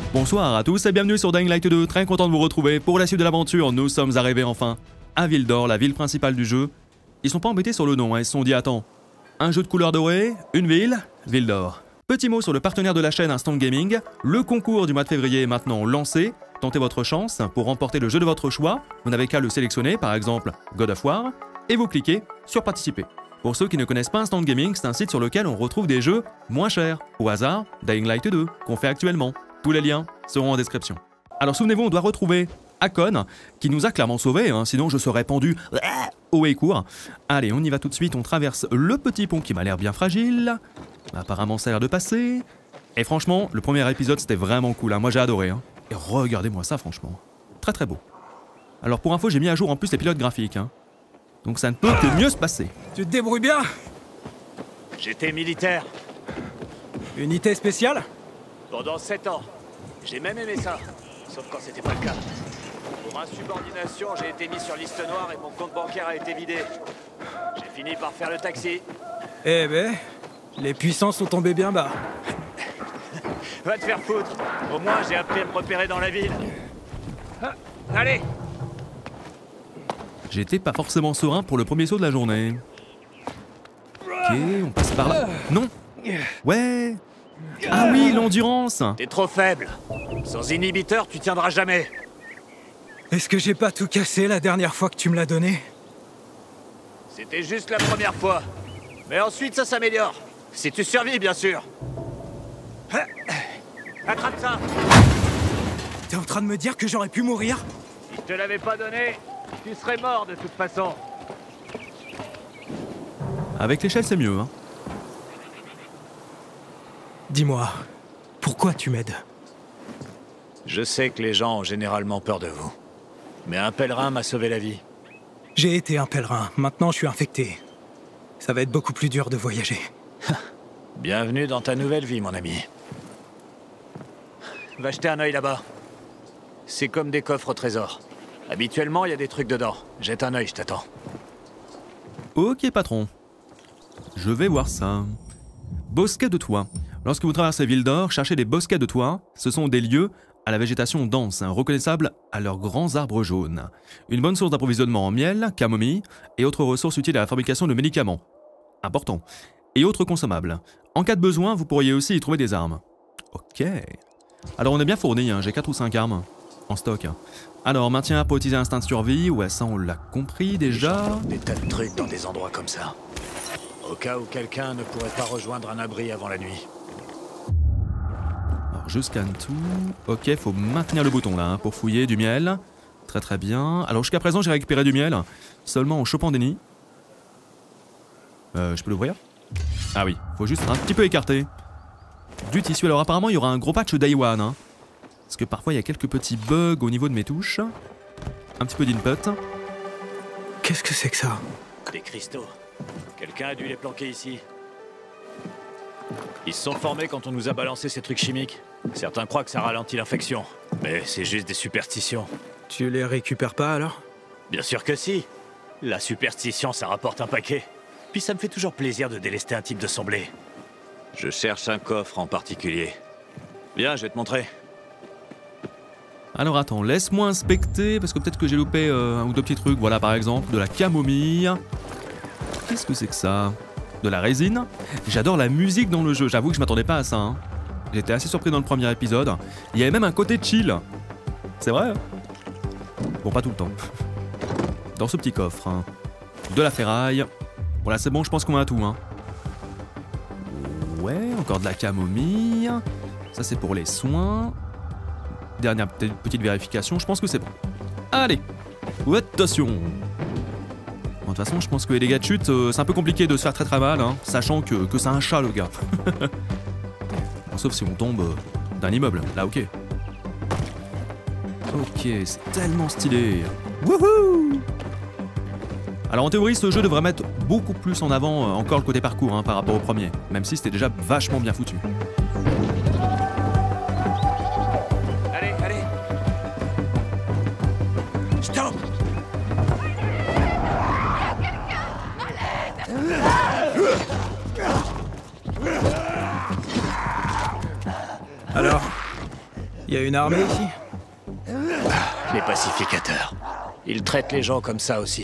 Bonsoir à tous et bienvenue sur Dying Light 2, très content de vous retrouver pour la suite de l'aventure. Nous sommes arrivés enfin à Ville d'Or, la ville principale du jeu. Ils sont pas embêtés sur le nom, ils se sont dit attends, un jeu de couleur dorée, une ville, Ville d'Or. Petit mot sur le partenaire de la chaîne Instant Gaming, le concours du mois de février est maintenant lancé. Tentez votre chance pour remporter le jeu de votre choix, vous n'avez qu'à le sélectionner, par exemple God of War, et vous cliquez sur participer. Pour ceux qui ne connaissent pas Instant Gaming, c'est un site sur lequel on retrouve des jeux moins chers. Au hasard, Dying Light 2, qu'on fait actuellement. Tous les liens seront en description. Alors souvenez-vous, on doit retrouver Hakon, qui nous a clairement sauvés, sinon je serais pendu haut et court. Allez, on y va tout de suite, on traverse le petit pont qui m'a l'air bien fragile. Apparemment ça a l'air de passer. Et franchement, le premier épisode c'était vraiment cool, moi j'ai adoré. Et regardez-moi ça franchement, très très beau. Alors pour info, j'ai mis à jour en plus les pilotes graphiques. Donc ça ne peut que mieux se passer. Tu te débrouilles bien? J'étais militaire. Unité spéciale? Pendant 7 ans. J'ai même aimé ça. Sauf quand c'était pas le cas. Pour insubordination, j'ai été mis sur liste noire et mon compte bancaire a été vidé. J'ai fini par faire le taxi. Eh ben, les puissants sont tombés bien bas. Va te faire foutre. Au moins, j'ai appris à me repérer dans la ville. Ah, allez. J'étais pas forcément serein pour le premier saut de la journée. Ok, on passe par là. Non. Ouais. Ah oui, l'endurance. T'es trop faible. Sans inhibiteur, tu tiendras jamais. Est-ce que j'ai pas tout cassé la dernière fois que tu me l'as donné? C'était juste la première fois. Mais ensuite, ça s'améliore. Si tu survis, bien sûr. Attrape ça. T'es en train de me dire que j'aurais pu mourir? Si je te l'avais pas donné, tu serais mort de toute façon. Avec l'échelle, c'est mieux. Dis-moi, pourquoi tu m'aides? Je sais que les gens ont généralement peur de vous. Mais un pèlerin m'a sauvé la vie. J'ai été un pèlerin, maintenant je suis infecté. Ça va être beaucoup plus dur de voyager. Bienvenue dans ta nouvelle vie, mon ami. Va jeter un œil là-bas. C'est comme des coffres au trésor. Habituellement, il y a des trucs dedans. Jette un œil, je t'attends. Ok, patron. Je vais voir ça. Bosquet de toit. Lorsque vous traversez Ville d'Or, cherchez des bosquets de toit. Ce sont des lieux à la végétation dense, reconnaissables à leurs grands arbres jaunes. Une bonne source d'approvisionnement en miel, camomille et autres ressources utiles à la fabrication de médicaments. Important. Et autres consommables. En cas de besoin, vous pourriez aussi y trouver des armes. Ok. Alors on est bien fourni, j'ai 4 ou 5 armes en stock. Alors, maintien pour utiliser instinct de survie, ouais ça on l'a compris déjà. Des tas de trucs dans des endroits comme ça. Au cas où quelqu'un ne pourrait pas rejoindre un abri avant la nuit. Alors je scanne tout. Ok, faut maintenir le bouton là pour fouiller du miel. Très très bien. Alors jusqu'à présent j'ai récupéré du miel seulement en chopant des nids. Je peux l'ouvrir? Ah oui, faut juste un petit peu écarter. Du tissu. Alors apparemment il y aura un gros patch Day One. Parce que parfois il y a quelques petits bugs au niveau de mes touches. Un petit peu d'input. Qu'est-ce que c'est que ça? Des cristaux. Quelqu'un a dû les planquer ici. Ils se sont formés quand on nous a balancé ces trucs chimiques. Certains croient que ça ralentit l'infection. Mais c'est juste des superstitions. Tu les récupères pas alors? Bien sûr que si. La superstition, ça rapporte un paquet. Puis ça me fait toujours plaisir de délester un type de son blé. Je cherche un coffre en particulier. Viens, je vais te montrer. Alors attends, laisse-moi inspecter, parce que peut-être que j'ai loupé un ou deux petits trucs. Voilà par exemple, de la camomille. Qu'est-ce que c'est que ça? De la résine. J'adore la musique dans le jeu, j'avoue que je m'attendais pas à ça. J'étais assez surpris dans le premier épisode. Il y avait même un côté chill. C'est vrai? Bon, pas tout le temps. Dans ce petit coffre. De la ferraille. Voilà, c'est bon, je pense qu'on a tout. Ouais, encore de la camomille. Ça, c'est pour les soins. Dernière petite vérification, je pense que c'est bon. Allez, attention. Bon, de toute façon, je pense que les dégâts de chute, c'est un peu compliqué de se faire très très mal, sachant que c'est un chat, le gars. Bon, sauf si on tombe d'un immeuble, là, ok. Ok, c'est tellement stylé. Wouhou! Alors en théorie, ce jeu devrait mettre beaucoup plus en avant encore le côté parcours par rapport au premier, même si c'était déjà vachement bien foutu. Stop! Y a une armée ici? Les pacificateurs. Ils traitent les gens comme ça aussi.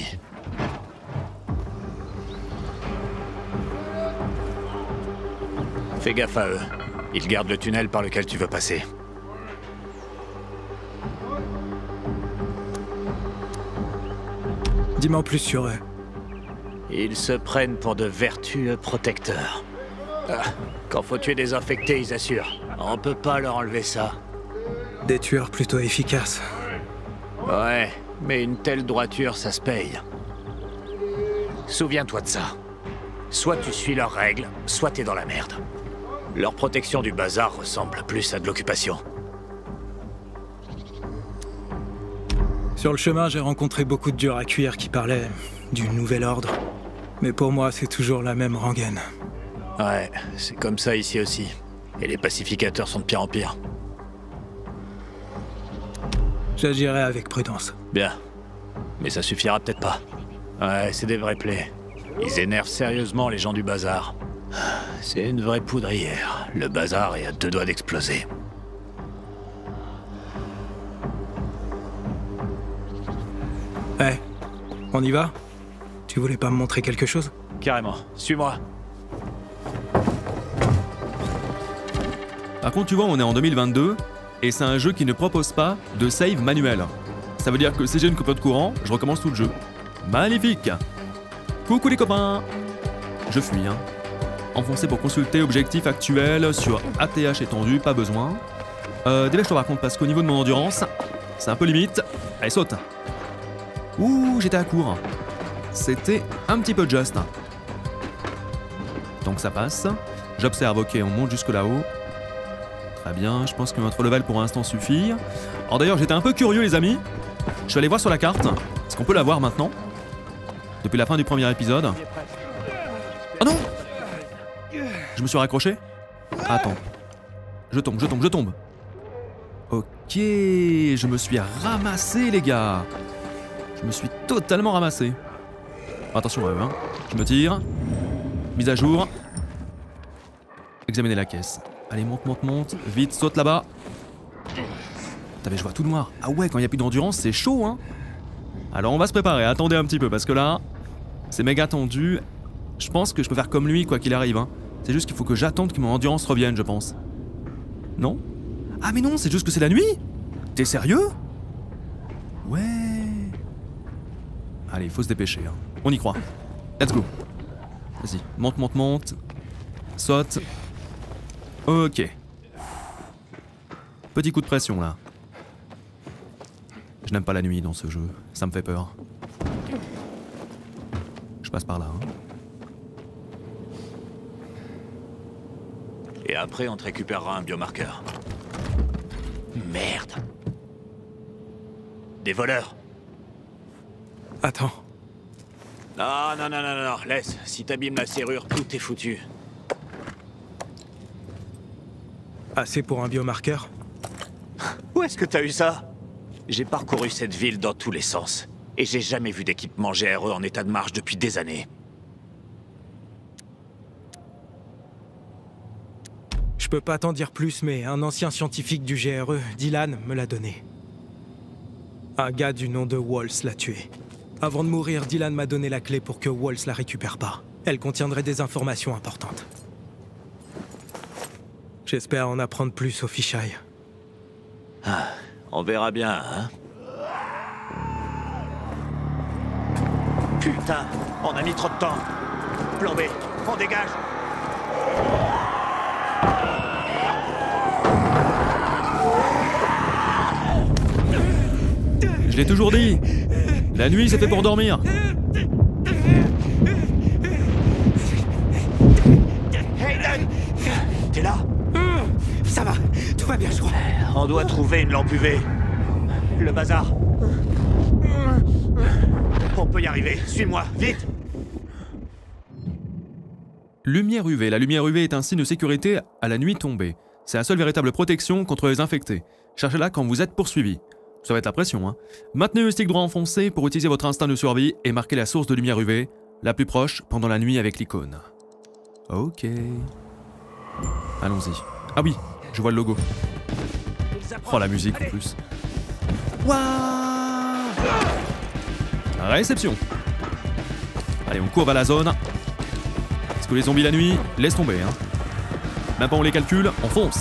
Fais gaffe à eux. Ils gardent le tunnel par lequel tu veux passer. Dis-moi en plus sur eux. Ils se prennent pour de vertueux protecteurs. Ah, quand faut tuer des infectés, ils assurent. On peut pas leur enlever ça. Des tueurs plutôt efficaces. Ouais, mais une telle droiture, ça se paye. Souviens-toi de ça. Soit tu suis leurs règles, soit t'es dans la merde. Leur protection du bazar ressemble plus à de l'occupation. Sur le chemin, j'ai rencontré beaucoup de durs à cuire qui parlaient du nouvel ordre. Mais pour moi, c'est toujours la même rengaine. Ouais, c'est comme ça ici aussi. Et les pacificateurs sont de pire en pire. J'agirai avec prudence. Bien. Mais ça suffira peut-être pas. Ouais, c'est des vrais plaies. Ils énervent sérieusement les gens du bazar. C'est une vraie poudrière. Le bazar est à 2 doigts d'exploser. Hé, on y va? Tu voulais pas me montrer quelque chose? Carrément. Suis-moi. Par contre, tu vois, on est en 2022 et c'est un jeu qui ne propose pas de save manuel. Ça veut dire que si j'ai une coupure de courant, je recommence tout le jeu. Magnifique! Coucou les copains! Je fuis, hein. Enfoncé pour consulter objectif actuel sur ATH étendu, pas besoin. Dépêche-toi par contre, parce qu'au niveau de mon endurance, c'est un peu limite. Allez, saute! Ouh, j'étais à court. C'était un petit peu juste. Donc ça passe. J'observe, ok, on monte jusque là-haut. Très bien, je pense que notre level pour l'instant suffit. Alors d'ailleurs, j'étais un peu curieux les amis. Je suis allé voir sur la carte. Est-ce qu'on peut la voir maintenant? Depuis la fin du premier épisode. Oh non! Je me suis raccroché? Attends. Je tombe. Ok, je me suis ramassé les gars. Je me suis totalement ramassé. Attention à eux, hein. Je me tire. Mise à jour. Examiner la caisse. Allez, monte. Vite, saute là-bas. Putain, mais je vois tout noir. Ah ouais, quand il n'y a plus d'endurance, c'est chaud, hein. Alors on va se préparer. Attendez un petit peu, parce que là, c'est méga tendu. Je pense que je peux faire comme lui, quoi qu'il arrive, hein. C'est juste qu'il faut que j'attende que mon endurance revienne, je pense. Non? Ah mais non, c'est juste que c'est la nuit? T'es sérieux? Ouais. Allez, il faut se dépêcher, hein. On y croit. Let's go. Vas-y, monte. Saute. Ok. Petit coup de pression, là. Je n'aime pas la nuit dans ce jeu. Ça me fait peur. Je passe par là, hein. Et après, on te récupérera un biomarqueur. Merde. Des voleurs. Attends. Non, laisse. Si t'abîmes la serrure, tout est foutu. Assez pour un biomarqueur? Où est-ce que t'as eu ça? J'ai parcouru cette ville dans tous les sens. Et j'ai jamais vu d'équipement GRE en état de marche depuis des années. Je peux pas t'en dire plus, mais un ancien scientifique du GRE, Dylan, me l'a donné. Un gars du nom de Walls l'a tué. Avant de mourir, Dylan m'a donné la clé pour que Walls la récupère pas. Elle contiendrait des informations importantes. J'espère en apprendre plus au fichaille. Ah, on verra bien, hein. Putain, on a mis trop de temps. Plan B, on dégage. Je l'ai toujours dit. La nuit, c'est fait pour dormir. Hayden! T'es là? Ça va, tout va bien, je crois. On doit trouver une lampe UV. Le bazar. On peut y arriver. Suis-moi, vite! Lumière UV. La lumière UV est un signe de sécurité à la nuit tombée. C'est la seule véritable protection contre les infectés. Cherchez-la quand vous êtes poursuivi. Ça va être la pression, hein. Maintenez le stick droit enfoncé pour utiliser votre instinct de survie et marquer la source de lumière UV, la plus proche, pendant la nuit avec l'icône. Ok. Allons-y. Ah oui, je vois le logo. Oh, la musique en plus. Waouh! Réception. Allez, on court vers la zone. Est-ce que les zombies la nuit? Laisse tomber, hein. Même pas on les calcule, on fonce.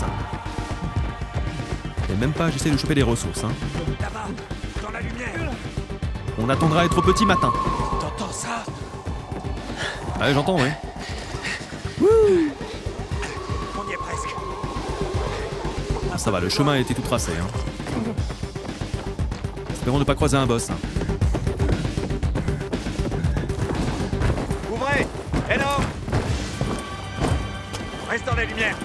Et même pas, j'essaie de choper des ressources, hein. Là-bas, dans la lumière. On attendra à être au petit matin. T'entends ça? Ouais, j'entends, ouais. On y est presque. Ah, ça va, le chemin a été tout tracé, hein. Espérons ne pas croiser un boss, hein. Ouvrez! Hello! Reste dans la lumière.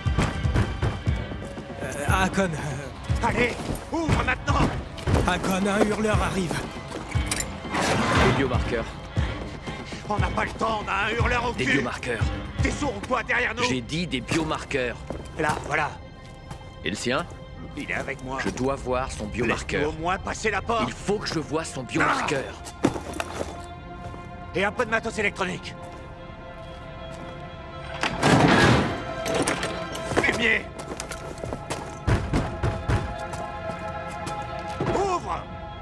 Hakon, Allez, ouvre maintenant! Hakon, un hurleur arrive. Des biomarqueurs. On n'a pas le temps, on a un hurleur au Des cul! biomarqueurs. T'es sourd ou quoi derrière nous? J'ai dit des biomarqueurs. Là, voilà. Et le sien? Il est avec moi. Je dois voir son Laisse-nous biomarqueur. au moins passer la porte. Il faut que je voie son biomarqueur. Et un peu de matos électronique. Fumier! Ouvre!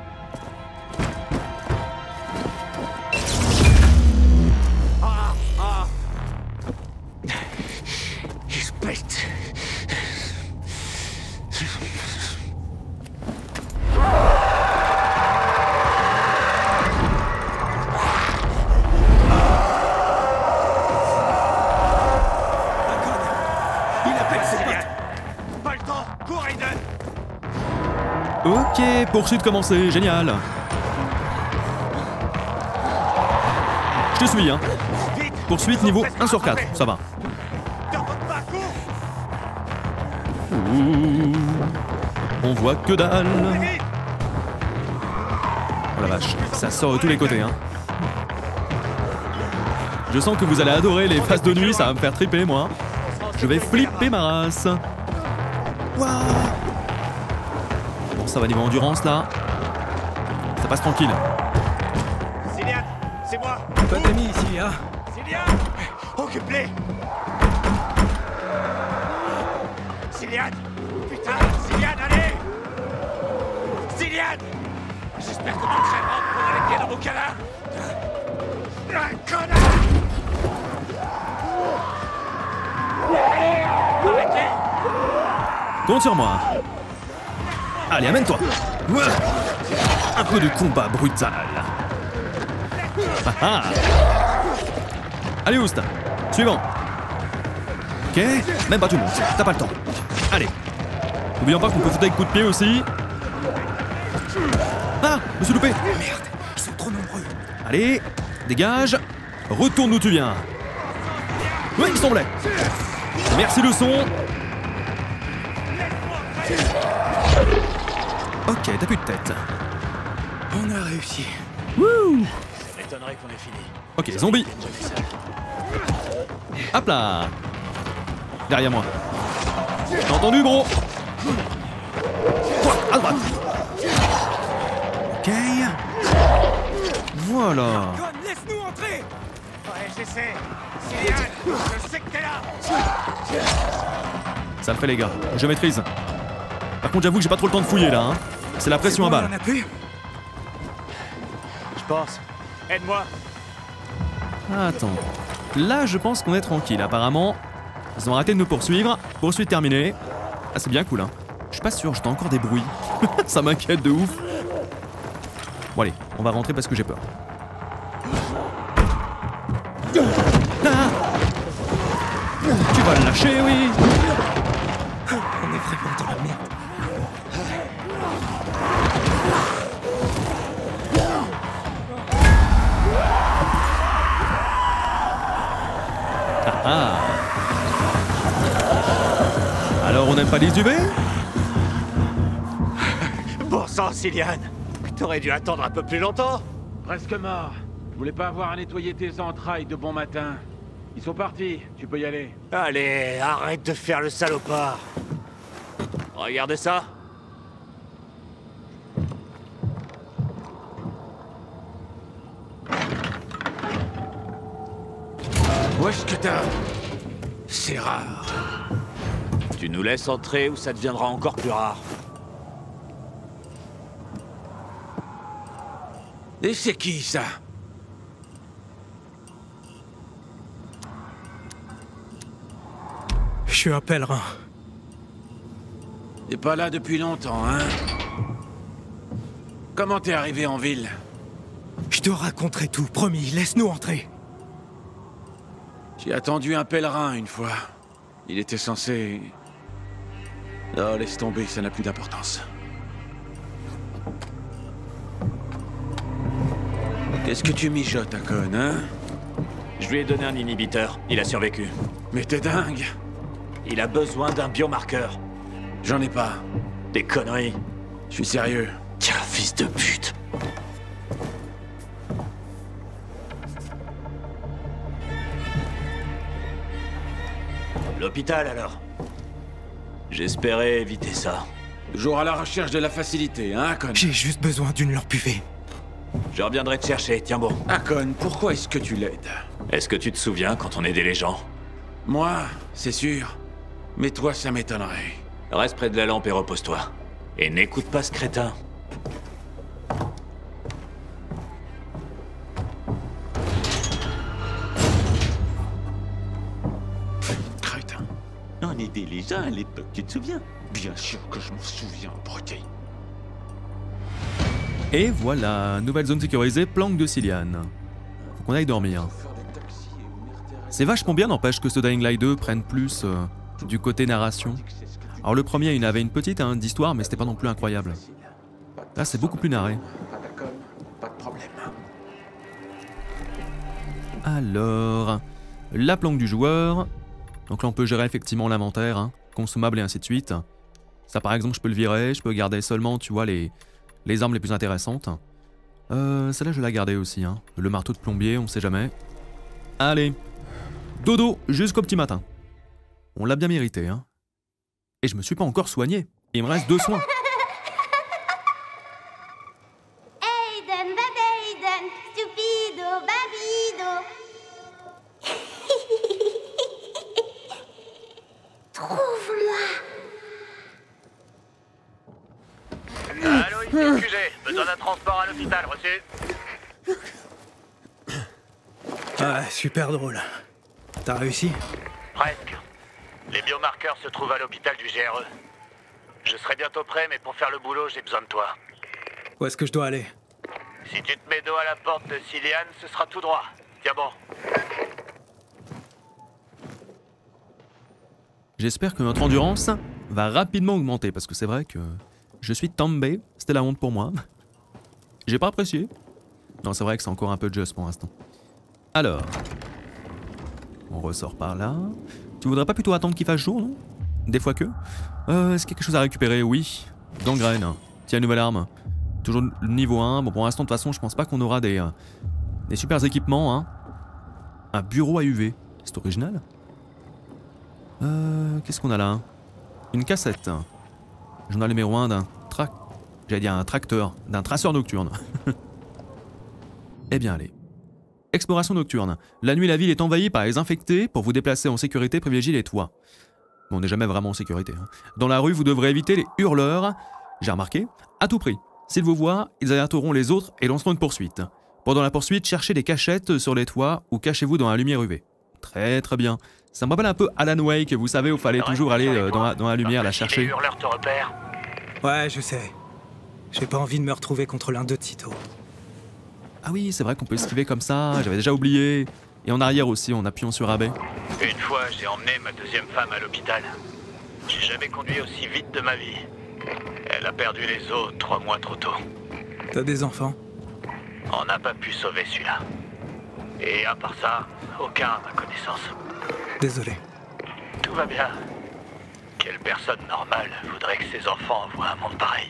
Ah! Espèce. Il appelle ses potes. Pas le temps! Cours, Aiden! Ok, poursuite commencée, génial. Je te suis, hein. Vite! Poursuite niveau 1 sur 4, ça va. T'en pas, cours! Ouh, on voit que dalle. Vite! Oh la vache, ça sort de tous les côtés, hein. Je sens que vous allez adorer les phases de nuit, ça va me faire triper, moi. Je vais flipper ma race. Waouh. Bon, ça va niveau endurance, là. Ça passe tranquille. Cillian, c'est moi! Pas d'amis ici, hein. Cillian! Occupe-les! Cillian! Putain! Cillian, allez! Cillian! J'espère que tu crèveras en prenant les pieds dans mon canard! Un connard! Arrêtez! Compte sur moi. Allez, amène-toi. Ouah. Un peu de combat brutal. Ah ah. Allez, Oust. Suivant. Ok, même pas tout le monde. T'as pas le temps. Allez. N'oublions pas qu'on peut foutre avec coup de pied aussi. Ah, je me suis loupé. Merde, ils sont trop nombreux. Allez, dégage. Retourne où tu viens. Oui, il semblait. Merci le son. Ok, t'as plus de tête. On a réussi. Wouh. Ça m'étonnerait qu'on ait fini. Ok, zombie. Jamais ça. Hop là. Derrière moi. T'as entendu, gros? Quoi? À droite. Ok. Voilà. Hakon, laisse-nous entrer. Ouais, j'essaie. Cillian, je sais que t'es là. Ça le fait, les gars. Je maîtrise. Par contre, j'avoue que j'ai pas trop le temps de fouiller, là. Hein. C'est la pression à Bon, balle. il y en a plus. Je pense. Aide-moi. Attends. Là, je pense qu'on est tranquille. Apparemment, ils ont arrêté de nous poursuivre. Poursuite terminée. Ah, c'est bien cool, hein. Je suis pas sûr, j'entends encore des bruits. Ça m'inquiète de ouf. Bon, allez, on va rentrer parce que j'ai peur. Ah, tu vas le lâcher, oui. On est vraiment dans la merde. Ah. Alors, on n'aime pas les UV? Bon sang, Cillian. T'aurais dû attendre un peu plus longtemps. Presque mort. Je voulais pas avoir à nettoyer tes entrailles de bon matin. Ils sont partis, tu peux y aller. Allez, arrête de faire le salopard. Regardez ça. Wesh que t'as... C'est rare. Tu nous laisses entrer ou ça deviendra encore plus rare. Et c'est qui, ça? Je suis un pèlerin. T'es pas là depuis longtemps, hein? Comment t'es arrivé en ville? Je te raconterai tout, promis, laisse-nous entrer. J'ai attendu un pèlerin une fois. Il était censé... Oh, laisse tomber, ça n'a plus d'importance. Qu'est-ce que tu mijotes, Akon, hein? Je lui ai donné un inhibiteur, il a survécu. Mais t'es dingue! Il a besoin d'un biomarqueur. J'en ai pas. Des conneries. Je suis sérieux. Tiens, fils de pute. L'hôpital alors? J'espérais éviter ça. Toujours à la recherche de la facilité, hein, Akon? J'ai juste besoin d'une leur buvée. Je reviendrai te chercher, tiens bon. Akon, pourquoi est-ce que tu l'aides? Est-ce que tu te souviens quand on aidait les gens? Moi, c'est sûr. Mais toi, ça m'étonnerait. Reste près de la lampe et repose-toi. Et n'écoute pas ce crétin. Crétin. On aidait les gens à l'époque, tu te souviens? Bien sûr que je m'en souviens, Broquet. Et voilà, nouvelle zone sécurisée, planque de Cillian. Faut qu'on aille dormir. C'est vachement bien, n'empêche que ce Dying Light 2 prenne plus du côté narration. Alors le premier, il avait une petite d'histoire, mais c'était pas non plus incroyable. Là, c'est beaucoup plus narré. Pas de problème. Alors, la planque du joueur. Donc là, on peut gérer effectivement l'inventaire, hein, consommables et ainsi de suite. Ça, par exemple, je peux le virer, je peux garder seulement, tu vois, les armes les plus intéressantes. Celle-là, je vais la garder aussi, hein. Le marteau de plombier, on sait jamais. Allez, dodo jusqu'au petit matin. On l'a bien mérité, hein. Et je me suis pas encore soigné. Il me reste 2 soins. Aiden, Babaiden, stupido, babido. Trouve-moi. Allô, ici le QG. Besoin d'un transport à l'hôpital, reçu? Ah, super drôle. T'as réussi? Presque. Les biomarqueurs se trouvent à l'hôpital du GRE. Je serai bientôt prêt, mais pour faire le boulot, j'ai besoin de toi. Où est-ce que je dois aller? Si tu te mets dos à la porte de Cillian, ce sera tout droit. Tiens bon. J'espère que notre endurance va rapidement augmenter, parce que c'est vrai que je suis tombé, c'était la honte pour moi. J'ai pas apprécié. Non, c'est vrai que c'est encore un peu juste pour l'instant. Alors, on ressort par là. Tu voudrais pas plutôt attendre qu'il fasse jour, non? Des fois que. Est-ce qu'il y a quelque chose à récupérer? Oui. Gangrène. Tiens, nouvelle arme. Toujours le niveau 1. Bon, pour l'instant, de toute façon, je pense pas qu'on aura des super équipements, hein. Un bureau à UV. C'est original. Qu'est-ce qu'on a là? Une cassette. Journal numéro 1 d'un j'allais dire un tracteur, d'un traceur nocturne. Eh bien, allez. Exploration nocturne. La nuit, la ville est envahie par les infectés. Pour vous déplacer en sécurité, privilégiez les toits. Bon, on n'est jamais vraiment en sécurité, hein. Dans la rue, vous devrez éviter les hurleurs. J'ai remarqué, à tout prix. S'ils vous voient, ils alerteront les autres et lanceront une poursuite. Pendant la poursuite, cherchez des cachettes sur les toits ou cachez-vous dans la lumière UV. Très très bien. Ça me rappelle un peu Alan Wake, vous savez, où il fallait toujours aller dans la lumière, la chercher. Les hurleurs te repèrent. Ouais, je sais. J'ai pas envie de me retrouver contre l'un d'eux de sitôt. Ah oui, c'est vrai qu'on peut esquiver comme ça, j'avais déjà oublié. Et en arrière aussi, en appuyant sur AB. Une fois, j'ai emmené ma deuxième femme à l'hôpital. J'ai jamais conduit aussi vite de ma vie. Elle a perdu les os 3 mois trop tôt. T'as des enfants? On n'a pas pu sauver celui-là. Et à part ça, aucun à ma connaissance. Désolé. Tout va bien. Quelle personne normale voudrait que ses enfants voient un monde pareil?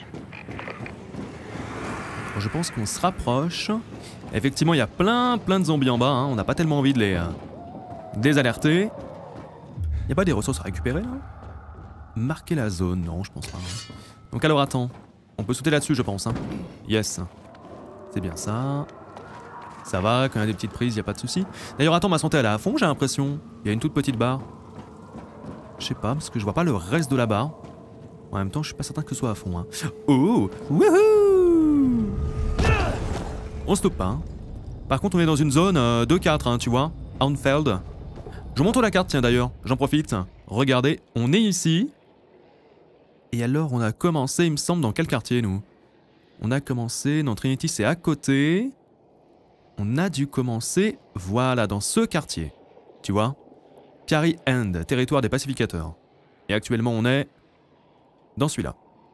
Bon, je pense qu'on se rapproche. Effectivement, il y a plein de zombies en bas, hein. On n'a pas tellement envie de les désalerter. Il n'y a pas des ressources à récupérer, là? Marquer la zone, non, je pense pas. Hein. Donc alors attends, on peut sauter là-dessus, je pense. Hein. Yes. C'est bien ça. Ça va, quand il y a des petites prises, il n'y a pas de souci. D'ailleurs, attends, ma santé elle est à fond, j'ai l'impression. Il y a une toute petite barre. Je Je sais pas, parce que je vois pas le reste de la barre. En même temps, je suis pas certain que ce soit à fond. Hein. Oh, wouhou! On stoppe pas. Hein. Par contre, on est dans une zone 2-4, hein, tu vois. Houndfeld. Je vous montre la carte, tiens d'ailleurs. J'en profite. Regardez, on est ici. Et alors, on a commencé, il me semble, dans quel quartier, nous? On a commencé, non, Trinity, c'est à côté. On a dû commencer, voilà, dans ce quartier. Tu vois? Piary End, territoire des pacificateurs. Et actuellement, on est dans celui-là.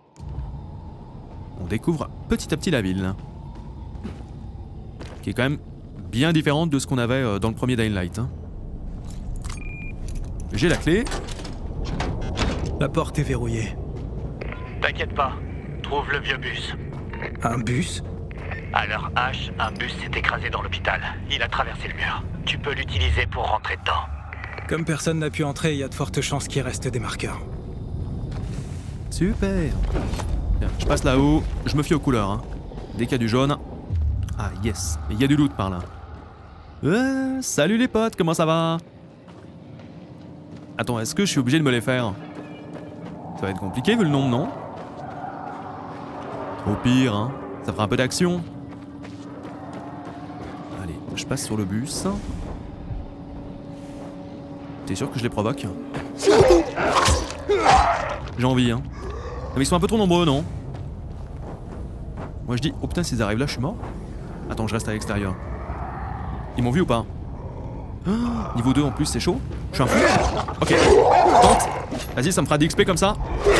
On découvre petit à petit la ville. Qui est quand même bien différente de ce qu'on avait dans le premier Dying Light. Hein. J'ai la clé. La porte est verrouillée. T'inquiète pas, trouve le vieux bus. Un bus? À l'heure H, un bus s'est écrasé dans l'hôpital. Il a traversé le mur. Tu peux l'utiliser pour rentrer dedans. Comme personne n'a pu entrer, il y a de fortes chances qu'il reste des marqueurs. Super. Tiens, je passe là-haut, je me fie aux couleurs. Hein. Dès qu'il y a du jaune... Ah yes, il y a du loot par là. Salut les potes, comment ça va? Attends, est-ce que je suis obligé de me les faire? Ça va être compliqué vu le nombre, non? Au pire, hein, ça fera un peu d'action. Allez, je passe sur le bus. T'es sûr que je les provoque? J'ai envie, hein. Mais ils sont un peu trop nombreux, non? Moi je dis, oh putain, s'ils arrivent là, je suis mort. Attends, je reste à l'extérieur. Ils m'ont vu ou pas? Niveau 2 en plus, c'est chaud. Je suis un fou. Ok, tente. Vas-y, ça me fera des XP comme ça.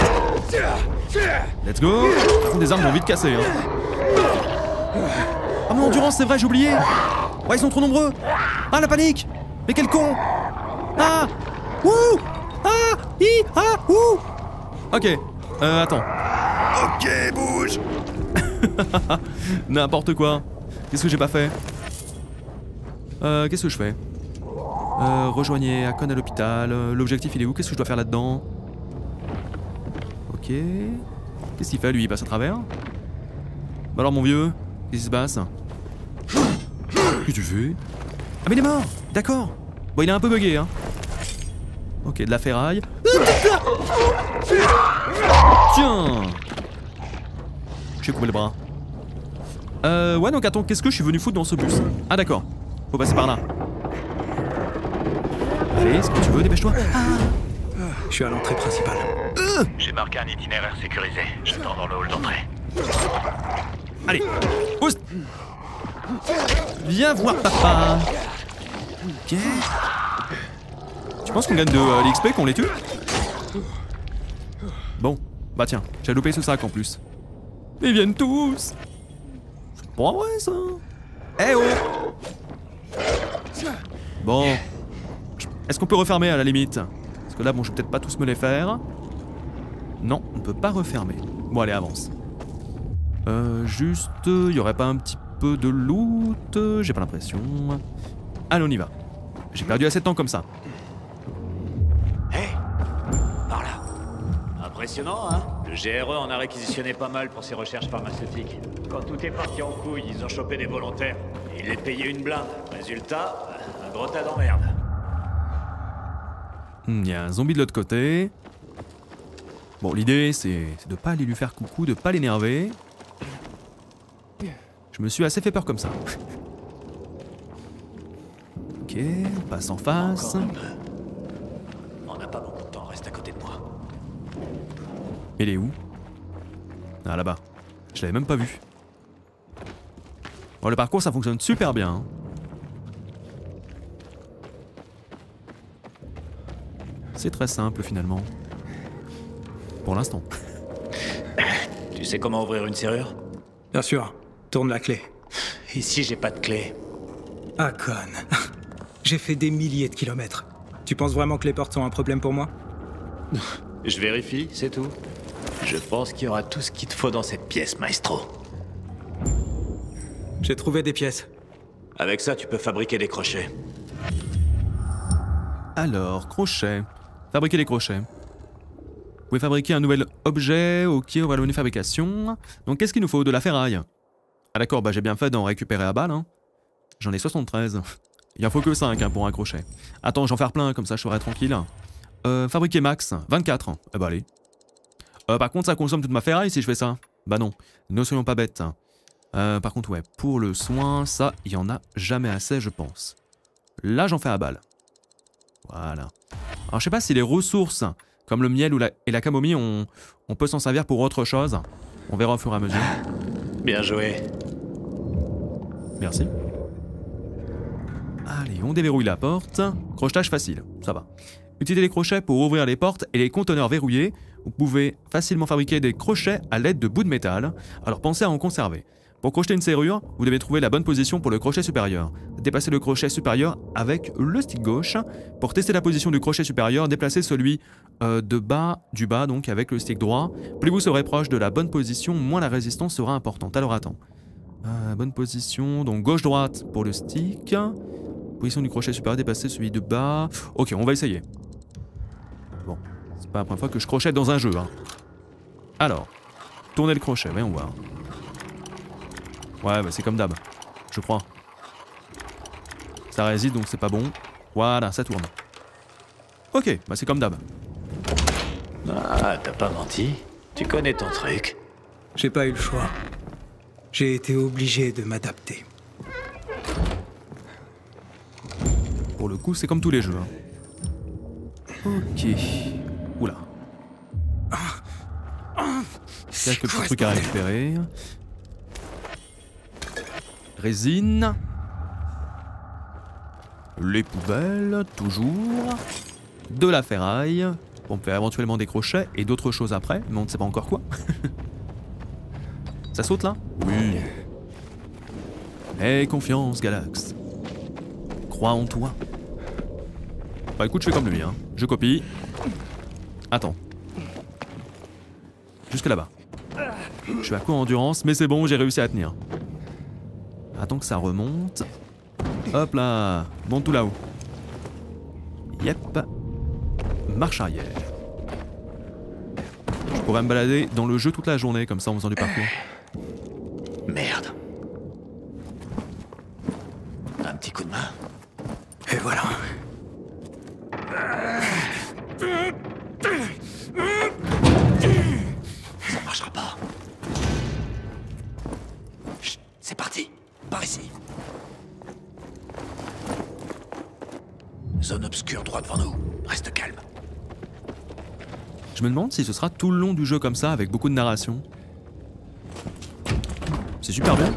Let's go. Par contre, des armes vont vite casser. Hein. Ah, mon endurance, c'est vrai, j'ai oublié. Ouais, ils sont trop nombreux. Ah, la panique. Mais quel con. Ah. Ouh. Ah. Hi. Ah. Ouh. Ok. Attends. Ok, bouge. N'importe quoi. Qu'est-ce que j'ai pas fait? Qu'est-ce que je fais? Rejoignez Akon à l'hôpital. L'objectif, il est où? Qu'est-ce que je dois faire là-dedans? Ok. Qu'est-ce qu'il fait, lui? Il passe à travers? Bah alors, mon vieux, qu'est-ce qui se passe? Qu'est-ce que tu fais? Ah, mais il est mort! D'accord. Bon, il est un peu bugué, hein. Ok, de la ferraille. Tiens! J'ai coupé le bras. Ouais, donc attends, qu'est-ce que je suis venu foutre dans ce bus? Ah, d'accord. Faut passer par là. Allez, ce que tu veux, dépêche-toi. Je suis à l'entrée principale. J'ai marqué un itinéraire sécurisé. J'attends dans le hall d'entrée. Allez, pousse. Viens voir papa. Ok. Tu penses qu'on gagne de l'XP, qu'on les tue? Bon, bah tiens, j'ai loupé ce sac en plus. Ils viennent tous. C'est pas vrai ça. Eh oh. Bon. Est-ce qu'on peut refermer à la limite? Parce que là, bon, je vais peut-être pas tous me les faire. Non, on ne peut pas refermer. Bon, allez, avance. Juste, il y aurait pas un petit peu de loot? J'ai pas l'impression. Allez, on y va. J'ai perdu assez de temps comme ça. Hé, par là. Impressionnant, hein? Le GRE en a réquisitionné pas mal pour ses recherches pharmaceutiques. Quand tout est parti en couille, ils ont chopé des volontaires. Et ils les payaient une blinde. Résultat, un gros tas d'emmerde. Il y a un zombie de l'autre côté. Bon, l'idée, c'est de pas aller lui faire coucou, de pas l'énerver. Je me suis assez fait peur comme ça. Ok, on passe en face. Encore un peu. On n'a pas beaucoup de temps, reste à côté de moi. Il est où? Ah, là-bas. Je l'avais même pas vu. Bon, le parcours, ça fonctionne super bien. Hein. C'est très simple, finalement. Pour l'instant. Tu sais comment ouvrir une serrure? Bien sûr. Tourne la clé. Ici, j'ai pas de clé. Akon. J'ai fait des milliers de kilomètres. Tu penses vraiment que les portes sont un problème pour moi? Je vérifie, c'est tout. Je pense qu'il y aura tout ce qu'il te faut dans cette pièce, maestro. J'ai trouvé des pièces. Avec ça, tu peux fabriquer des crochets. Alors, crochet. Fabriquer les crochets. Vous pouvez fabriquer un nouvel objet. Ok, on va le menu fabrication. Donc, qu'est-ce qu'il nous faut? De la ferraille. Ah d'accord, bah j'ai bien fait d'en récupérer à balle. Hein. J'en ai 73. Il en faut que 5 hein, pour un crochet. Attends, j'en faire plein, comme ça je serai tranquille. Fabriquer max, 24. Eh bah allez. Par contre, ça consomme toute ma ferraille si je fais ça. Bah non, ne soyons pas bêtes. Par contre, ouais, pour le soin, ça, il y en a jamais assez, je pense. Là, j'en fais à balle. Voilà. Alors, je sais pas si les ressources, comme le miel ou et la camomille, on peut s'en servir pour autre chose. On verra au fur et à mesure. Bien joué. Merci. Allez, on déverrouille la porte. Crochetage facile, ça va. Utilisez les crochets pour ouvrir les portes et les conteneurs verrouillés. Vous pouvez facilement fabriquer des crochets à l'aide de bouts de métal. Alors pensez à en conserver. Pour crocheter une serrure, vous devez trouver la bonne position pour le crochet supérieur. Déplacez le crochet supérieur avec le stick gauche. Pour tester la position du crochet supérieur, déplacez celui du bas donc avec le stick droit. Plus vous serez proche de la bonne position, moins la résistance sera importante. Alors attends. Bonne position, donc gauche-droite pour le stick. Position du crochet supérieur, déplacez celui de bas. Ok, on va essayer. Bon, c'est pas la première fois que je crochette dans un jeu. Hein. Alors, tournez le crochet, voyons voir. Ouais, bah c'est comme d'hab, je crois. Ça résiste donc c'est pas bon. Voilà, ça tourne. Ok, bah c'est comme d'hab. Ah, t'as pas menti. Tu connais ton truc. J'ai pas eu le choix. J'ai été obligé de m'adapter. Pour le coup, c'est comme tous les jeux. Hein. Ok. Oula. Quelques petits trucs à récupérer. Résine. Les poubelles, toujours. De la ferraille. On peut éventuellement des crochets et d'autres choses après, mais on ne sait pas encore quoi. Ça saute là? Oui. Aie confiance, Galax. Crois en toi. Bah écoute, je fais comme lui, hein. Je copie. Attends. Jusque là-bas. Je suis à court endurance, mais c'est bon, j'ai réussi à tenir. Attends que ça remonte. Hop là. Monte tout là-haut. Yep. Marche arrière. Je pourrais me balader dans le jeu toute la journée, comme ça en faisant du parcours. Merde. Un petit coup de main. Et voilà. Ça marchera pas. Chut, c'est parti. Par ici. Zone obscure droit devant nous. Reste calme. Je me demande si ce sera tout le long du jeu comme ça, avec beaucoup de narration. C'est super bien.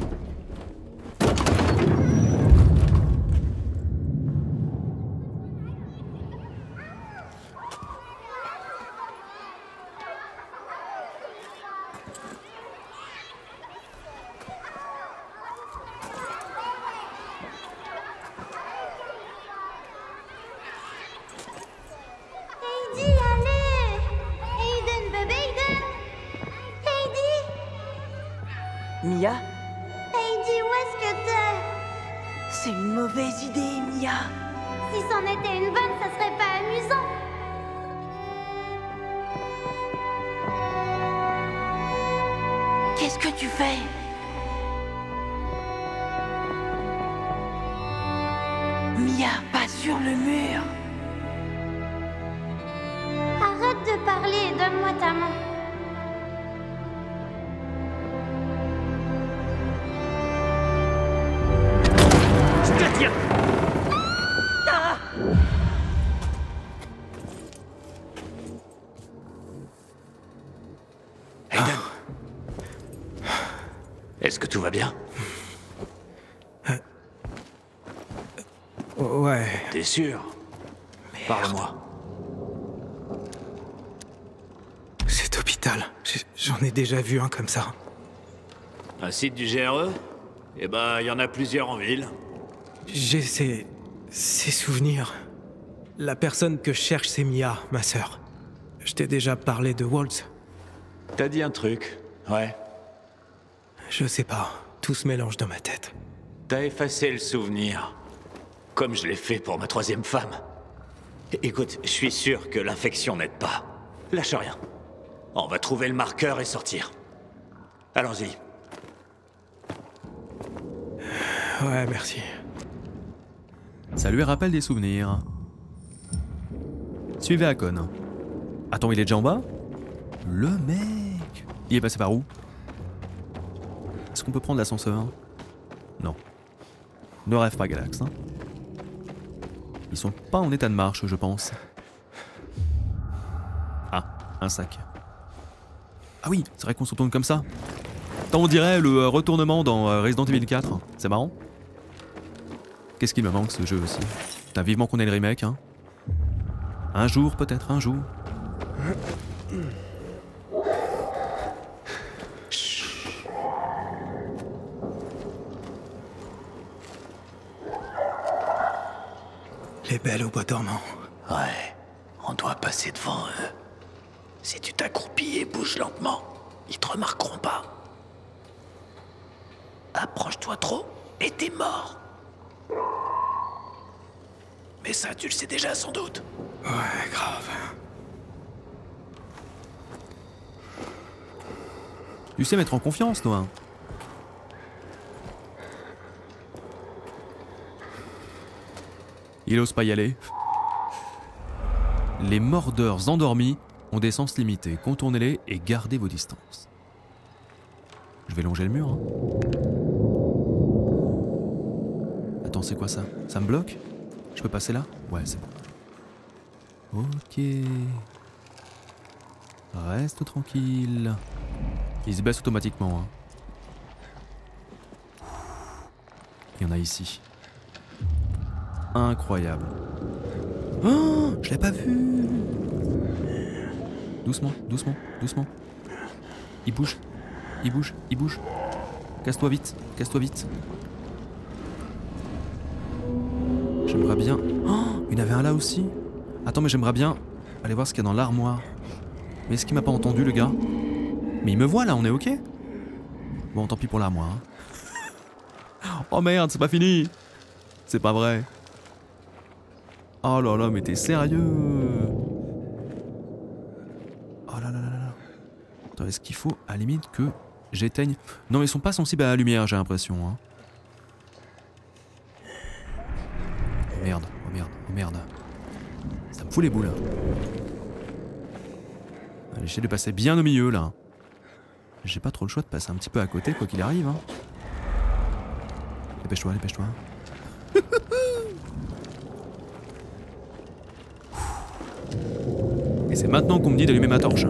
Heidi, allez! Aiden, bébé Aiden! Heidi! Mia, Heidi, où est-ce que t'es? c'est une mauvaise idée, Mia. Si c'en était une bonne, ça serait pas amusant. Qu'est-ce que tu fais? Mia, pas sur le mur. Arrête de parler et donne-moi ta main. Je te tiens. Aiden. Est-ce que tout va bien? Ouais. T'es sûr? Parle-moi. Cet hôpital, j'en ai déjà vu un comme ça. Un site du GRE? Eh ben, il y en a plusieurs en ville. J'ai ces souvenirs. La personne que je cherche, c'est Mia, ma sœur. Je t'ai déjà parlé de Waltz. T'as dit un truc, ouais. Je sais pas, tout se mélange dans ma tête. T'as effacé le souvenir. Comme je l'ai fait pour ma troisième femme. Écoute, je suis sûr que l'infection n'aide pas. Lâche rien. On va trouver le marqueur et sortir. Allons-y. Ouais, merci. Ça lui rappelle des souvenirs. Suivez Hakon. Attends, il est déjà en bas? Le mec! Il est passé par où? Est-ce qu'on peut prendre l'ascenseur? Non. Ne rêve pas, Galax. Hein. Ils sont pas en état de marche, je pense. Ah, un sac. Ah oui, c'est vrai qu'on se retourne comme ça. Tant on dirait le retournement dans Resident Evil 4. C'est marrant. Qu'est-ce qu'il me manque ce jeu aussi? Putain, vivement qu'on ait le remake. Hein. Un jour, peut-être, un jour. Les belles au bois dormant. Ouais, on doit passer devant eux. Si tu t'accroupis et bouges lentement, ils te remarqueront pas. Approche-toi trop et t'es mort. Mais ça, tu le sais déjà sans doute. Ouais, grave. Tu sais mettre en confiance, toi. Il ose pas y aller. Les mordeurs endormis ont des sens limités. Contournez-les et gardez vos distances. Je vais longer le mur. Hein. Attends, c'est quoi ça? Ça me bloque? Je peux passer là? Ouais, c'est bon. Ok. Reste tranquille. Il se baisse automatiquement. Hein. Il y en a ici. Incroyable. Oh, je l'ai pas vu. Doucement, doucement, doucement. Il bouge, il bouge, il bouge. Casse-toi vite, casse-toi vite. J'aimerais bien... Oh, il y en avait un là aussi. Attends, mais j'aimerais bien aller voir ce qu'il y a dans l'armoire. Mais est-ce qu'il m'a pas entendu, le gars? Mais il me voit là, on est ok? Bon, tant pis pour l'armoire. Hein. Oh merde, c'est pas fini. C'est pas vrai. Oh là là, mais t'es sérieux? Oh là là là là. Attends, est-ce qu'il faut à la limite que j'éteigne? Non, mais ils sont pas sensibles à la lumière, j'ai l'impression. Hein. Oh merde, oh merde, oh merde. Ça me fout les boules. Allez, j'essaie de passer bien au milieu là. J'ai pas trop le choix de passer un petit peu à côté, quoi qu'il arrive. Hein. Dépêche-toi, dépêche-toi. Et c'est maintenant qu'on me dit d'allumer ma torche.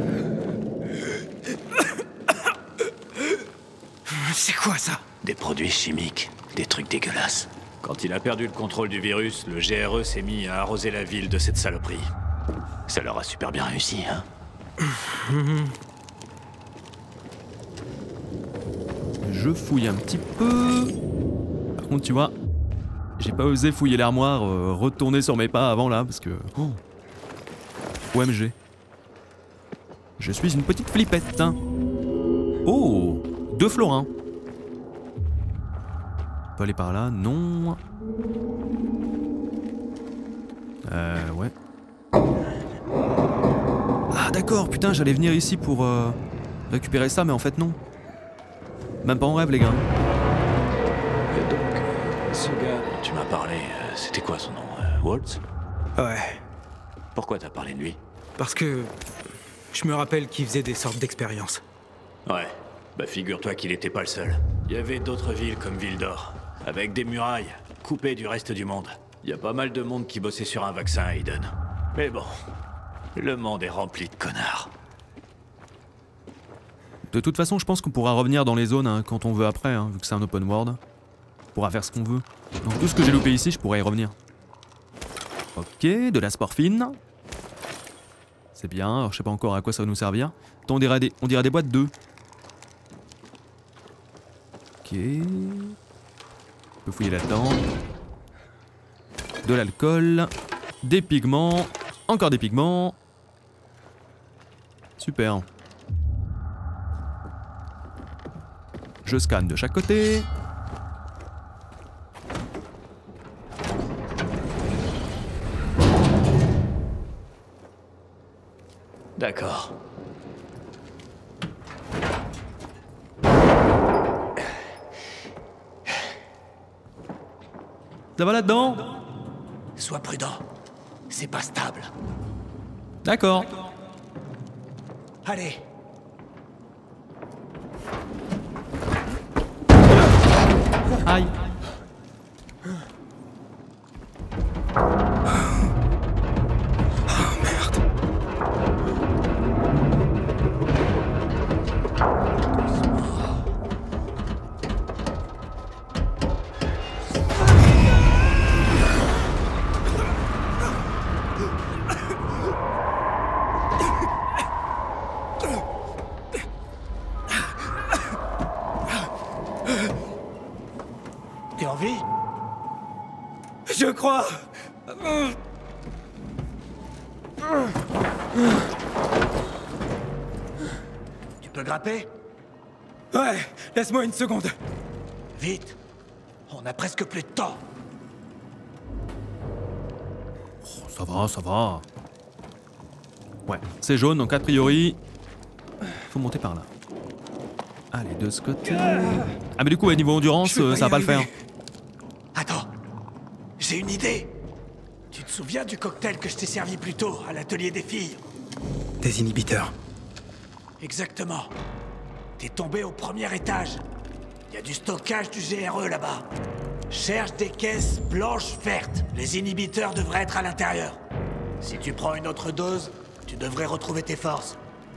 C'est quoi ça? Des produits chimiques, des trucs dégueulasses. Quand il a perdu le contrôle du virus, le GRE s'est mis à arroser la ville de cette saloperie. Ça leur a super bien réussi, hein. Je fouille un petit peu. Par contre, tu vois, j'ai pas osé fouiller l'armoire, retourner sur mes pas avant là, parce que... Oh. OMG. Je suis une petite flippette. Hein. Oh, 2 florins. On peut aller par là, non. Ouais. Ah d'accord, putain, j'allais venir ici pour récupérer ça, mais en fait non. Même pas en rêve, les gars. Et donc, ce gars dont tu m'as parlé, c'était quoi son nom? Waltz? Ouais. Pourquoi t'as parlé de lui? Parce que... je me rappelle qu'il faisait des sortes d'expériences. Ouais. Bah figure-toi qu'il était pas le seul. Il y avait d'autres villes comme Ville d'Or, avec des murailles, coupées du reste du monde. Il y a pas mal de monde qui bossait sur un vaccin à Aiden. Mais bon, le monde est rempli de connards. De toute façon, je pense qu'on pourra revenir dans les zones hein, quand on veut après, hein, vu que c'est un open world. On pourra faire ce qu'on veut. Donc tout ce que j'ai loupé ici, je pourrais y revenir. Ok, de la sporphine. C'est bien, alors je sais pas encore à quoi ça va nous servir. Attends, on dirait des boîtes d'œufs. Ok. On peut fouiller là-dedans. De l'alcool. Des pigments. Encore des pigments. Super. Je scanne de chaque côté. D'accord. Ça va là-dedans? Sois prudent. c'est pas stable. D'accord. Allez. Aïe. T'es en vie? Je crois. Tu peux grimper? Ouais, laisse-moi une seconde. Vite. On a presque plus de temps. Oh, ça va, ça va. Ouais, c'est jaune, donc a priori... faut monter par là. Allez, de ce côté... Ah mais du coup, ouais, niveau endurance, ça va pas le faire. Attends. J'ai une idée. Tu te souviens du cocktail que je t'ai servi plus tôt à l'atelier des filles? Des inhibiteurs. Exactement. T'es tombé au premier étage. Il y a du stockage du GRE là-bas. Cherche des caisses blanches vertes. Les inhibiteurs devraient être à l'intérieur. Si tu prends une autre dose, tu devrais retrouver tes forces.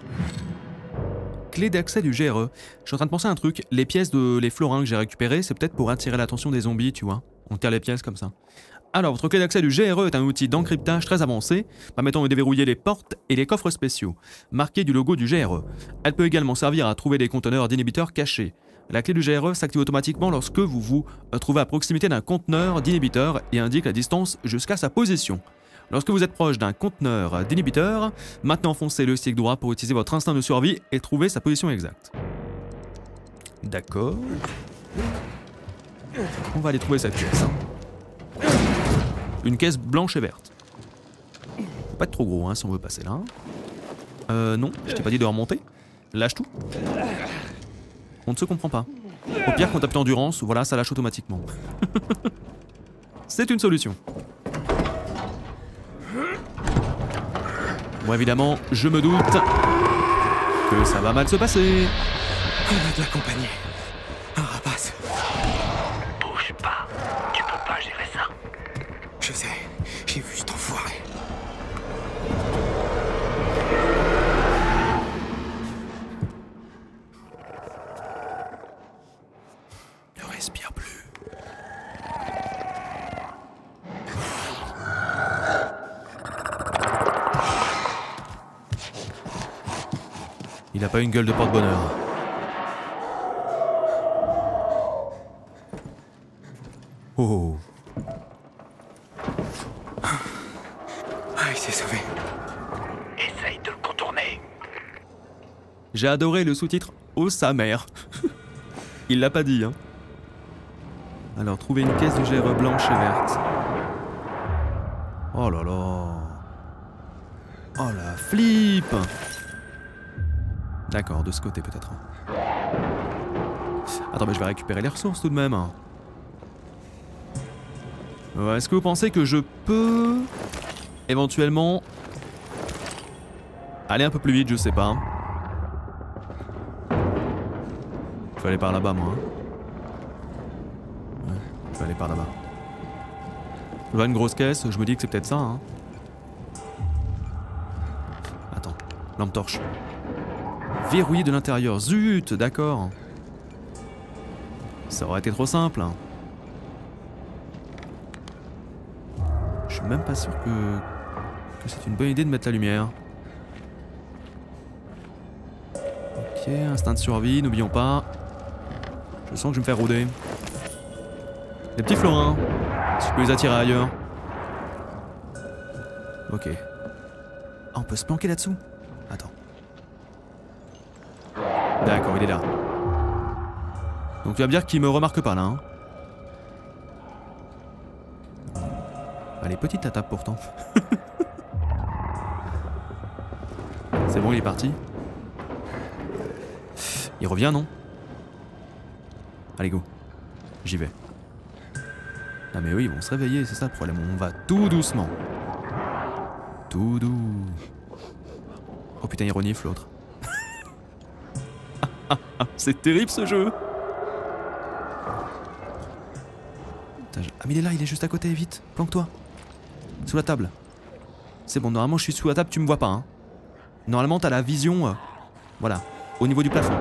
Clé d'accès du GRE. Je suis en train de penser à un truc. Les pièces les florins que j'ai récupérées, c'est peut-être pour attirer l'attention des zombies, tu vois. On tire les pièces comme ça. Alors, votre clé d'accès du GRE est un outil d'encryptage très avancé, permettant de déverrouiller les portes et les coffres spéciaux, marqués du logo du GRE. Elle peut également servir à trouver des conteneurs d'inhibiteurs cachés. La clé du GRE s'active automatiquement lorsque vous vous trouvez à proximité d'un conteneur d'inhibiteur et indique la distance jusqu'à sa position. Lorsque vous êtes proche d'un conteneur d'inhibiteur, maintenant foncez le stick droit pour utiliser votre instinct de survie et trouver sa position exacte. D'accord. On va aller trouver cette pièce. Une caisse blanche et verte. Faut pas être trop gros hein, si on veut passer là. Non, je t'ai pas dit de remonter. Lâche tout. On ne se comprend pas. Au pire, quand t'appuies endurance, voilà, ça lâche automatiquement. C'est une solution. Bon, évidemment, je me doute que ça va mal se passer. On a de la compagnie. Un rapace. Bouge pas. Tu peux pas gérer ça. Je sais. J'ai vu cet enfoiré. Ne respire plus. Il a pas une gueule de porte-bonheur. Oh. Ah, il s'est sauvé. Essaye de le contourner. J'ai adoré le sous-titre « Oh sa mère ». Il l'a pas dit, hein. Alors, trouver une caisse du GRE blanche et verte. Oh là là. Oh la flip. D'accord, de ce côté peut-être. Attends, mais je vais récupérer les ressources tout de même. Est-ce que vous pensez que je peux éventuellement aller un peu plus vite? Je sais pas. Je vais aller par là-bas, moi. Ouais, je vais aller par là-bas. Je vois une grosse caisse, je me dis que c'est peut-être ça. Hein. Attends, lampe torche. Verrouillé de l'intérieur. Zut, d'accord. Ça aurait été trop simple. Hein. Je suis même pas sûr que c'est une bonne idée de mettre la lumière. Ok, instinct de survie, n'oublions pas. Je sens que je vais me faire rôder. Les petits florins. Si je peux les attirer ailleurs. Ok. Ah, on peut se planquer là-dessous? Attends. D'accord, il est là. Donc tu vas me dire qu'il me remarque pas là. Hein. Elle est petite la table pourtant. C'est bon, il est parti. Il revient, non? Allez, go. J'y vais. Ah mais oui, ils vont se réveiller, c'est ça le problème. On va tout doucement. tout doux. Oh putain, il renifle l'autre. C'est terrible ce jeu. Putain, ah mais il est là, il est juste à côté, vite, planque-toi. Sous la table. C'est bon, normalement je suis sous la table, tu me vois pas. Hein. Normalement t'as la vision, voilà, au niveau du plafond.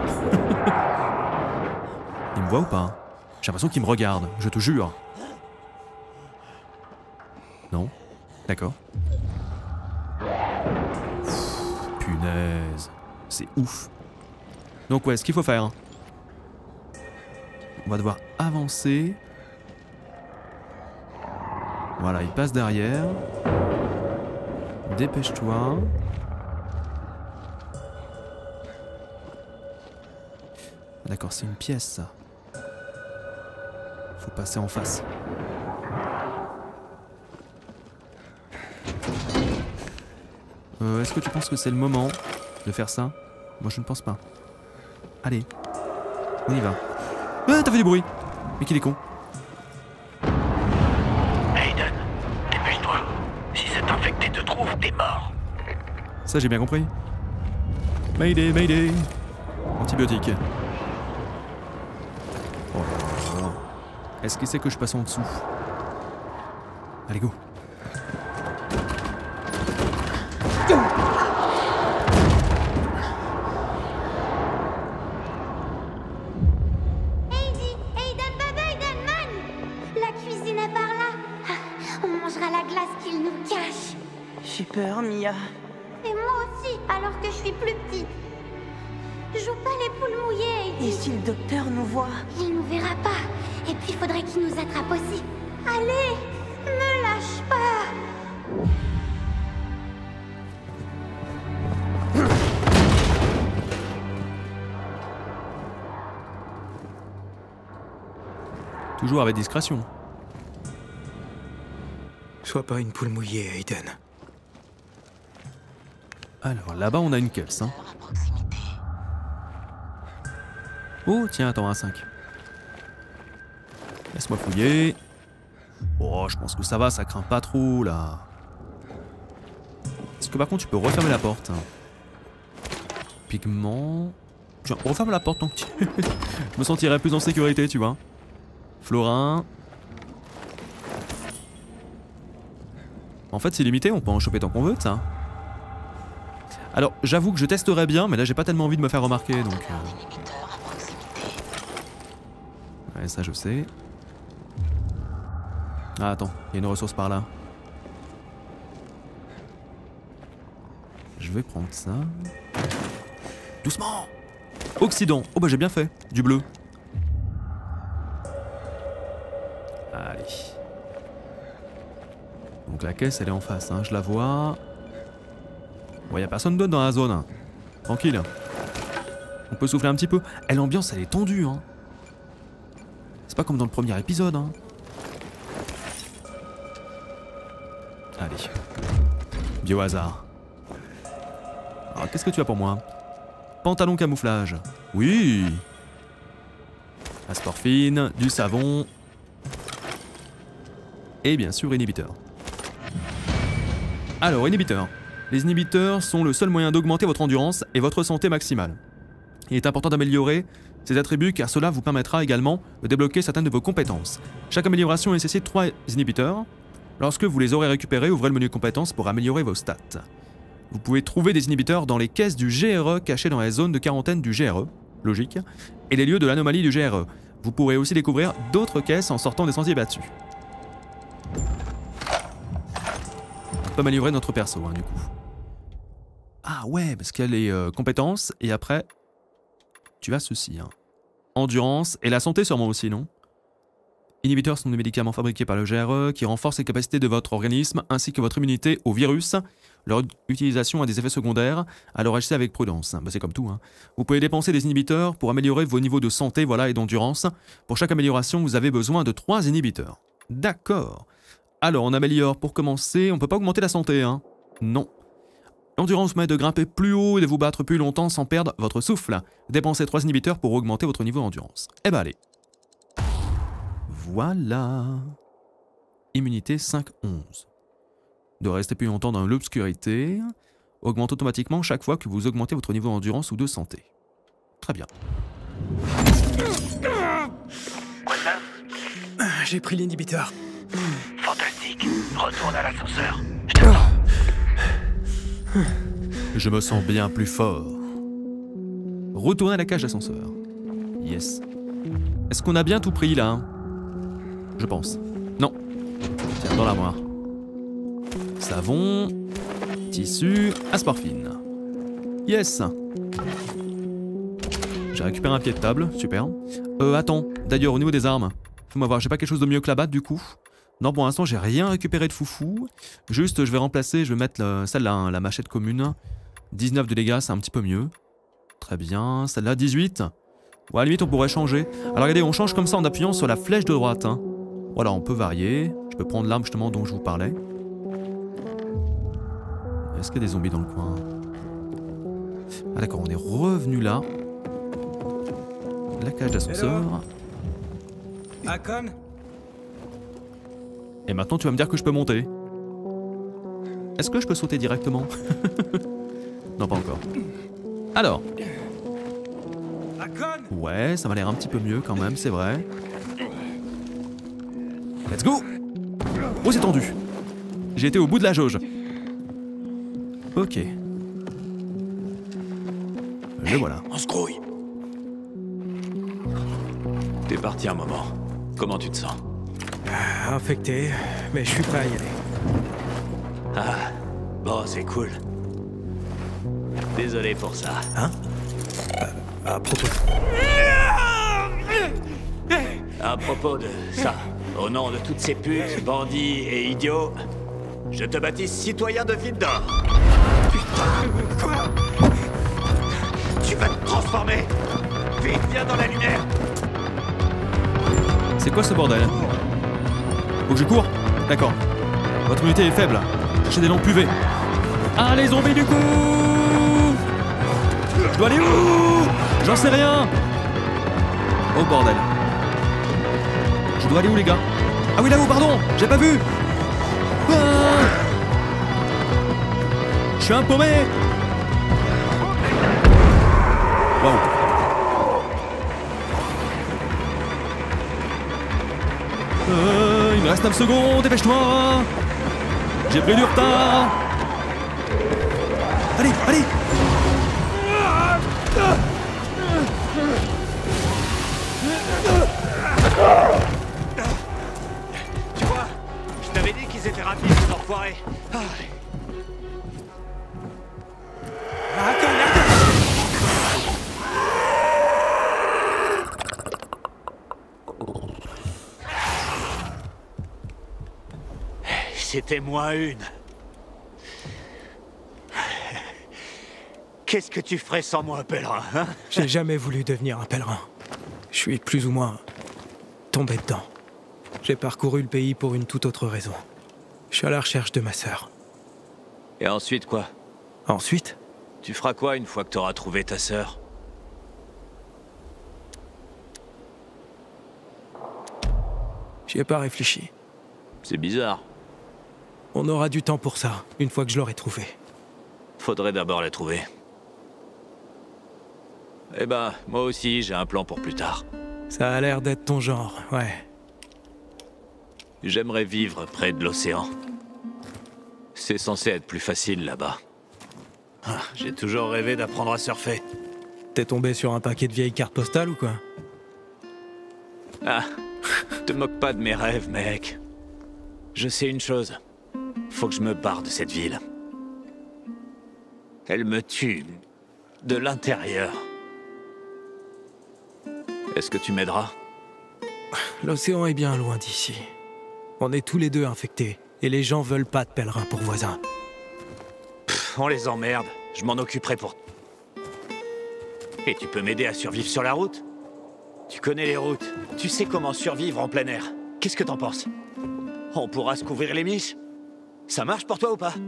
Il me voit ou pas? J'ai l'impression qu'il me regarde, je te jure. Non? D'accord. Punaise. C'est ouf. Donc ouais, ce qu'il faut faire. On va devoir avancer. Voilà, il passe derrière. Dépêche-toi. D'accord, c'est une pièce ça. Faut passer en face. Est-ce que tu penses que c'est le moment de faire ça? Moi je ne pense pas. Allez, on y va. Ah, t'as fait du bruit. Mais qu'il est con. Aiden, dépêche-toi. Si cet infecté te trouve, t'es mort. Ça j'ai bien compris. Mayday, mayday. Antibiotique. Oh là là. Est-ce qu'il sait que je passe en dessous? Allez, go. Heidi, Aiden, baba, Aiden, man. La cuisine est par là. On mangera la glace qu'il nous cache. J'ai peur, Mia. Et moi aussi, alors que je suis plus petite. Joue pas les poules mouillées, Heidi. Et si le docteur nous voit? Il nous verra pas. Et puis, faudrait qu'il nous attrape aussi. Allez, ne lâche pas. Toujours avec discrétion. Sois pas une poule mouillée, Aiden. Alors là-bas on a une caisse. Hein. Oh tiens, attends, un 5. Laisse-moi fouiller. Oh, je pense que ça va, ça craint pas trop là. Est-ce que par contre tu peux refermer la porte? Pigment. Tiens, referme la porte tant que tu... Je me sentirais plus en sécurité, tu vois. Florin. En fait c'est limité, on peut en choper tant qu'on veut, ça. Alors j'avoue que je testerais bien, mais là j'ai pas tellement envie de me faire remarquer, donc... Ouais, ça je sais. Ah attends, il y a une ressource par là. Je vais prendre ça. Doucement! Oxydant. Oh bah j'ai bien fait, du bleu. Allez. Donc la caisse elle est en face, hein. Je la vois. Bon, y a personne d'autre dans la zone. Hein. Tranquille. On peut souffler un petit peu. Et l'ambiance elle est tendue. Hein. C'est pas comme dans le premier épisode. Hein. Allez. Biohazard. Alors qu'est-ce que tu as pour moi? Pantalon camouflage. Oui. Asporphine, du savon. Et bien sûr inhibiteur. Alors inhibiteur. Les inhibiteurs sont le seul moyen d'augmenter votre endurance et votre santé maximale. Il est important d'améliorer ces attributs car cela vous permettra également de débloquer certaines de vos compétences. Chaque amélioration nécessite 3 inhibiteurs. Lorsque vous les aurez récupérés, ouvrez le menu compétences pour améliorer vos stats. Vous pouvez trouver des inhibiteurs dans les caisses du GRE cachées dans les zones de quarantaine du GRE, logique, et les lieux de l'anomalie du GRE. Vous pourrez aussi découvrir d'autres caisses en sortant des sentiers battus. On peut améliorer notre perso, hein, du coup. Ah ouais, parce qu'il y a les compétences, et après, tu as ceci. Hein. Endurance, et la santé sûrement aussi, non? Inhibiteurs sont des médicaments fabriqués par le GRE qui renforcent les capacités de votre organisme ainsi que votre immunité aux virus. Leur utilisation a des effets secondaires, alors agissez avec prudence. Bah, c'est comme tout. Hein. Vous pouvez dépenser des inhibiteurs pour améliorer vos niveaux de santé voilà, et d'endurance. Pour chaque amélioration, vous avez besoin de 3 inhibiteurs. D'accord. Alors, on améliore pour commencer. On ne peut pas augmenter la santé, hein? Non. L'endurance permet de grimper plus haut et de vous battre plus longtemps sans perdre votre souffle. Dépensez 3 inhibiteurs pour augmenter votre niveau d'endurance. Eh ben allez. Voilà. Immunité 5-11. de rester plus longtemps dans l'obscurité augmente automatiquement chaque fois que vous augmentez votre niveau d'endurance ou de santé. Très bien. Quoi ça? J'ai pris l'inhibiteur. Fantastique. Retourne à l'ascenseur. Je me sens bien plus fort. Retournez à la cage d'ascenseur. Yes. Est-ce qu'on a bien tout pris là? Je pense. Non. Tiens, dans l'armoire. Savon. Tissu. Asparfine. Yes. J'ai récupéré un pied de table. Super. Attends. D'ailleurs, au niveau des armes, fais-moi voir. J'ai pas quelque chose de mieux que la batte du coup? Non, pour l'instant, j'ai rien récupéré de foufou. Juste, je vais remplacer. Je vais mettre celle-là, hein, la machette commune. 19 de dégâts, c'est un petit peu mieux. Très bien. Celle-là, 18. Ouais, à la limite, on pourrait changer. Alors, regardez, on change comme ça en appuyant sur la flèche de droite. Hein. Voilà, on peut varier. Je peux prendre l'arme, justement, dont je vous parlais. Est-ce qu'il y a des zombies dans le coin? Ah, d'accord, on est revenu là. La cage d'ascenseur. Hakon? Et maintenant, tu vas me dire que je peux monter. Est-ce que je peux sauter directement? Non, pas encore. Alors. Ouais, ça m'a l'air un petit peu mieux quand même, c'est vrai. Let's go! Oh, c'est tendu. J'ai été au bout de la jauge. Ok. Le voilà. On se grouille. T'es parti un moment. Comment tu te sens? Infecté, mais je suis prêt à y aller. Ah, bon, c'est cool. Désolé pour ça. Hein? À propos. À propos de ça, au nom de toutes ces putes, bandits et idiots, je te baptise citoyen de Ville d'Or. Putain, quoi? Tu vas te transformer. Vite, viens dans la lumière. C'est quoi ce bordel? Faut que je cours? D'accord. Votre unité est faible. Cherchez des lampes UV. Ah, les zombies du coup! Je dois aller où? J'en sais rien! Oh bordel. Je dois aller où les gars? Ah oui là-haut, pardon! J'ai pas vu! Ah, je suis un paumé! Waouh! Il me reste 9 secondes, dépêche-toi! J'ai pris du retard! Allez, allez! Tu vois, je t'avais dit qu'ils étaient rapides, ces enfoirés. Ah. C'était moins une. Qu'est-ce que tu ferais sans moi, pèlerin, hein? J'ai jamais voulu devenir un pèlerin. Je suis plus ou moins tombé dedans. J'ai parcouru le pays pour une toute autre raison. Je suis à la recherche de ma sœur. Et ensuite quoi? Ensuite, Tu feras quoi une fois que t'auras trouvé ta sœur? j'y ai pas réfléchi. C'est bizarre. On aura du temps pour ça, une fois que je l'aurai trouvée. Faudrait d'abord la trouver. Eh ben, moi aussi, j'ai un plan pour plus tard. Ça a l'air d'être ton genre, ouais. J'aimerais vivre près de l'océan. C'est censé être plus facile là-bas. Ah, j'ai toujours rêvé d'apprendre à surfer. T'es tombé sur un paquet de vieilles cartes postales ou quoi? Ah, te moque pas de mes rêves, mec. Je sais une chose. Faut que je me barre de cette ville. Elle me tue de l'intérieur. Est-ce que tu m'aideras? L'océan est bien loin d'ici. On est tous les deux infectés, et les gens veulent pas de pèlerins pour voisins. Pff, on les emmerde. Je m'en occuperai pour... Et tu peux m'aider à survivre sur la route? Tu connais les routes. Tu sais comment survivre en plein air. Qu'est-ce que t'en penses? On pourra se couvrir les miches? Ça marche pour toi ou pas?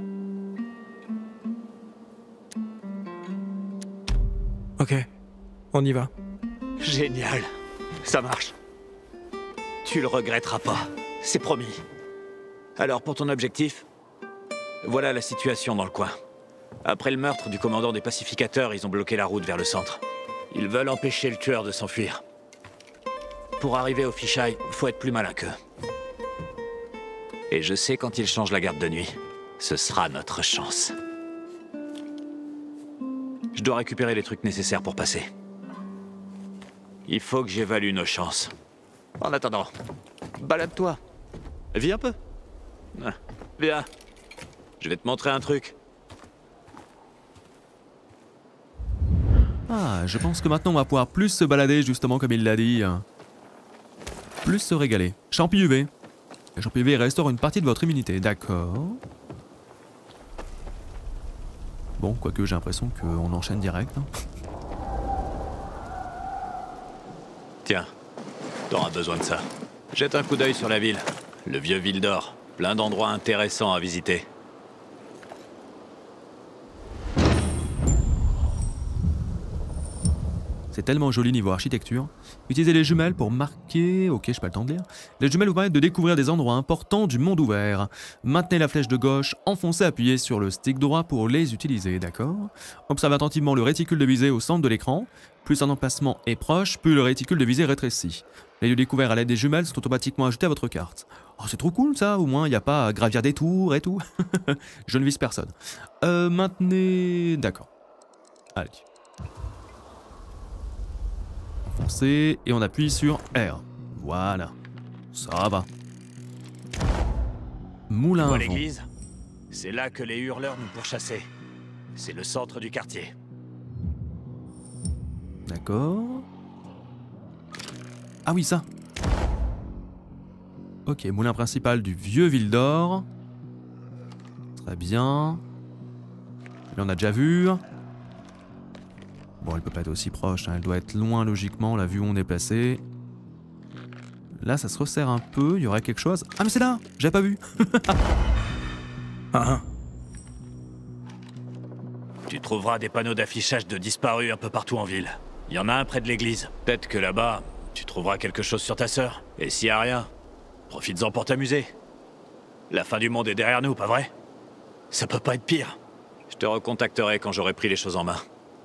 Ok, on y va. Génial. Ça marche. Tu le regretteras pas. C'est promis. Alors pour ton objectif, Voilà la situation dans le coin. Après le meurtre du commandant des pacificateurs, ils ont bloqué la route vers le centre. Ils veulent empêcher le tueur de s'enfuir. Pour arriver au fichaille, faut être plus malin qu'eux. Et je sais quand ils changent la garde de nuit, ce sera notre chance. Je dois récupérer les trucs nécessaires pour passer. Il faut que j'évalue nos chances. En attendant, balade-toi. Viens un peu. Viens. Je vais te montrer un truc. Ah, je pense que maintenant on va pouvoir plus se balader, justement, comme il l'a dit. Plus se régaler. Champi UV. Le champi UV restaure une partie de votre immunité, d'accord. Bon, quoique j'ai l'impression qu'on enchaîne direct. Hein. Tiens, t'auras besoin de ça. Jette un coup d'œil sur la ville. Le vieux Ville d'Or. Plein d'endroits intéressants à visiter. C'est tellement joli niveau architecture. Utilisez les jumelles pour marquer... Ok, je pas le temps de lire. Les jumelles vous permettent de découvrir des endroits importants du monde ouvert. Maintenez la flèche de gauche, enfoncez, appuyez sur le stick droit pour les utiliser, d'accord? Observez attentivement le réticule de visée au centre de l'écran. Plus un emplacement est proche, plus le réticule de visée rétrécit. Les lieux découverts à l'aide des jumelles sont automatiquement ajoutés à votre carte. Oh, c'est trop cool ça, au moins il n'y a pas à gravir des tours et tout. Je ne vise personne. Maintenez... D'accord. Allez. Enfoncez et on appuie sur R. Voilà. Ça va. Moulin à Tu vois vent. l'église? C'est là que les hurleurs nous pourchassaient. C'est le centre du quartier. D'accord. Ah oui, ça. Ok, moulin principal du vieux Ville d'Or. Très bien. Là, on a déjà vu. Bon, elle peut pas être aussi proche, hein. Elle doit être loin logiquement, là, vu où on est placé. Là, ça se resserre un peu, il y aurait quelque chose. Ah, mais c'est là! J'avais pas vu! Ah, Tu trouveras des panneaux d'affichage de disparus un peu partout en ville. Il y en a un près de l'église. Peut-être que là-bas, tu trouveras quelque chose sur ta sœur. Et s'il y a rien, profites-en pour t'amuser. La fin du monde est derrière nous, pas vrai? Ça peut pas être pire. Je te recontacterai quand j'aurai pris les choses en main.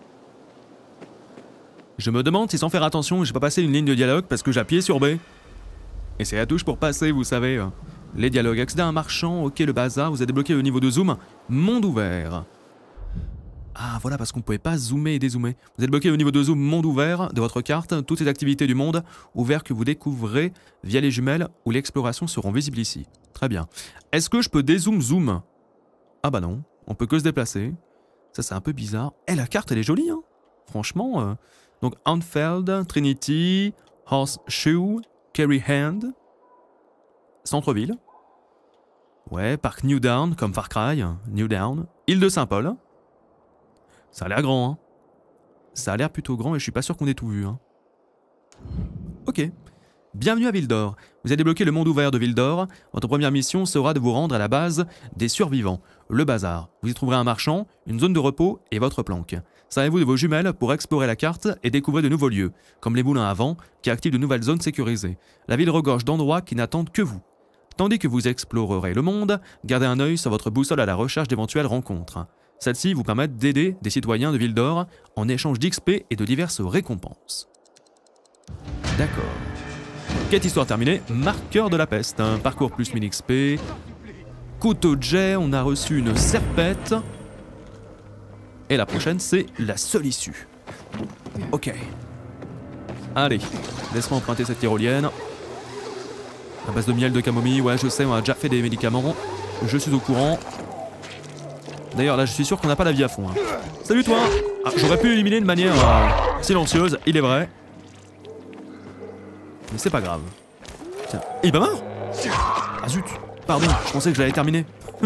Je me demande si sans faire attention, j'ai pas passé une ligne de dialogue parce que j'ai appuyé sur B. Et c'est la touche pour passer, vous savez. Les dialogues. Accéder à un marchand, ok, le bazar, vous avez débloqué le niveau de zoom. Monde ouvert. Ah, voilà, parce qu'on pouvait pas zoomer et dézoomer. Vous avez débloqué le niveau de zoom monde ouvert de votre carte. Toutes les activités du monde ouvert que vous découvrez via les jumelles ou l'exploration seront visibles ici. Très bien. Est-ce que je peux dézoom zoom? Ah bah non, on peut que se déplacer. Ça, c'est un peu bizarre. Eh, la carte, elle est jolie, hein. Franchement... Donc, Anfield, Trinity, Horseshoe, Kerry Hand, Centre-ville. Ouais, parc New Down, comme Far Cry, New Down. Île de Saint-Paul. Ça a l'air grand, hein. Ça a l'air plutôt grand et je suis pas sûr qu'on ait tout vu, hein. Ok. Bienvenue à Ville d'Or. Vous avez débloqué le monde ouvert de Ville d'Or. Votre première mission sera de vous rendre à la base des survivants, le bazar. Vous y trouverez un marchand, une zone de repos et votre planque. Servez-vous de vos jumelles pour explorer la carte et découvrir de nouveaux lieux, comme les moulins à vent qui activent de nouvelles zones sécurisées. La ville regorge d'endroits qui n'attendent que vous. Tandis que vous explorerez le monde, gardez un œil sur votre boussole à la recherche d'éventuelles rencontres. Celles-ci vous permettent d'aider des citoyens de Ville d'Or en échange d'XP et de diverses récompenses. D'accord. Quête histoire terminée, marqueur de la peste, un parcours plus 1000 XP, couteau de jet, on a reçu une serpette, et la prochaine c'est la seule issue. Ok. Allez, laisse-moi emprunter cette tyrolienne. À base de miel de camomille, ouais je sais, on a déjà fait des médicaments, je suis au courant. D'ailleurs là je suis sûr qu'on n'a pas la vie à fond. Hein. Salut toi. Ah, j'aurais pu l'éliminer de manière silencieuse, il est vrai. Mais c'est pas grave. Tiens, il est pas mort? Ah zut, pardon, je pensais que je l'avais terminé.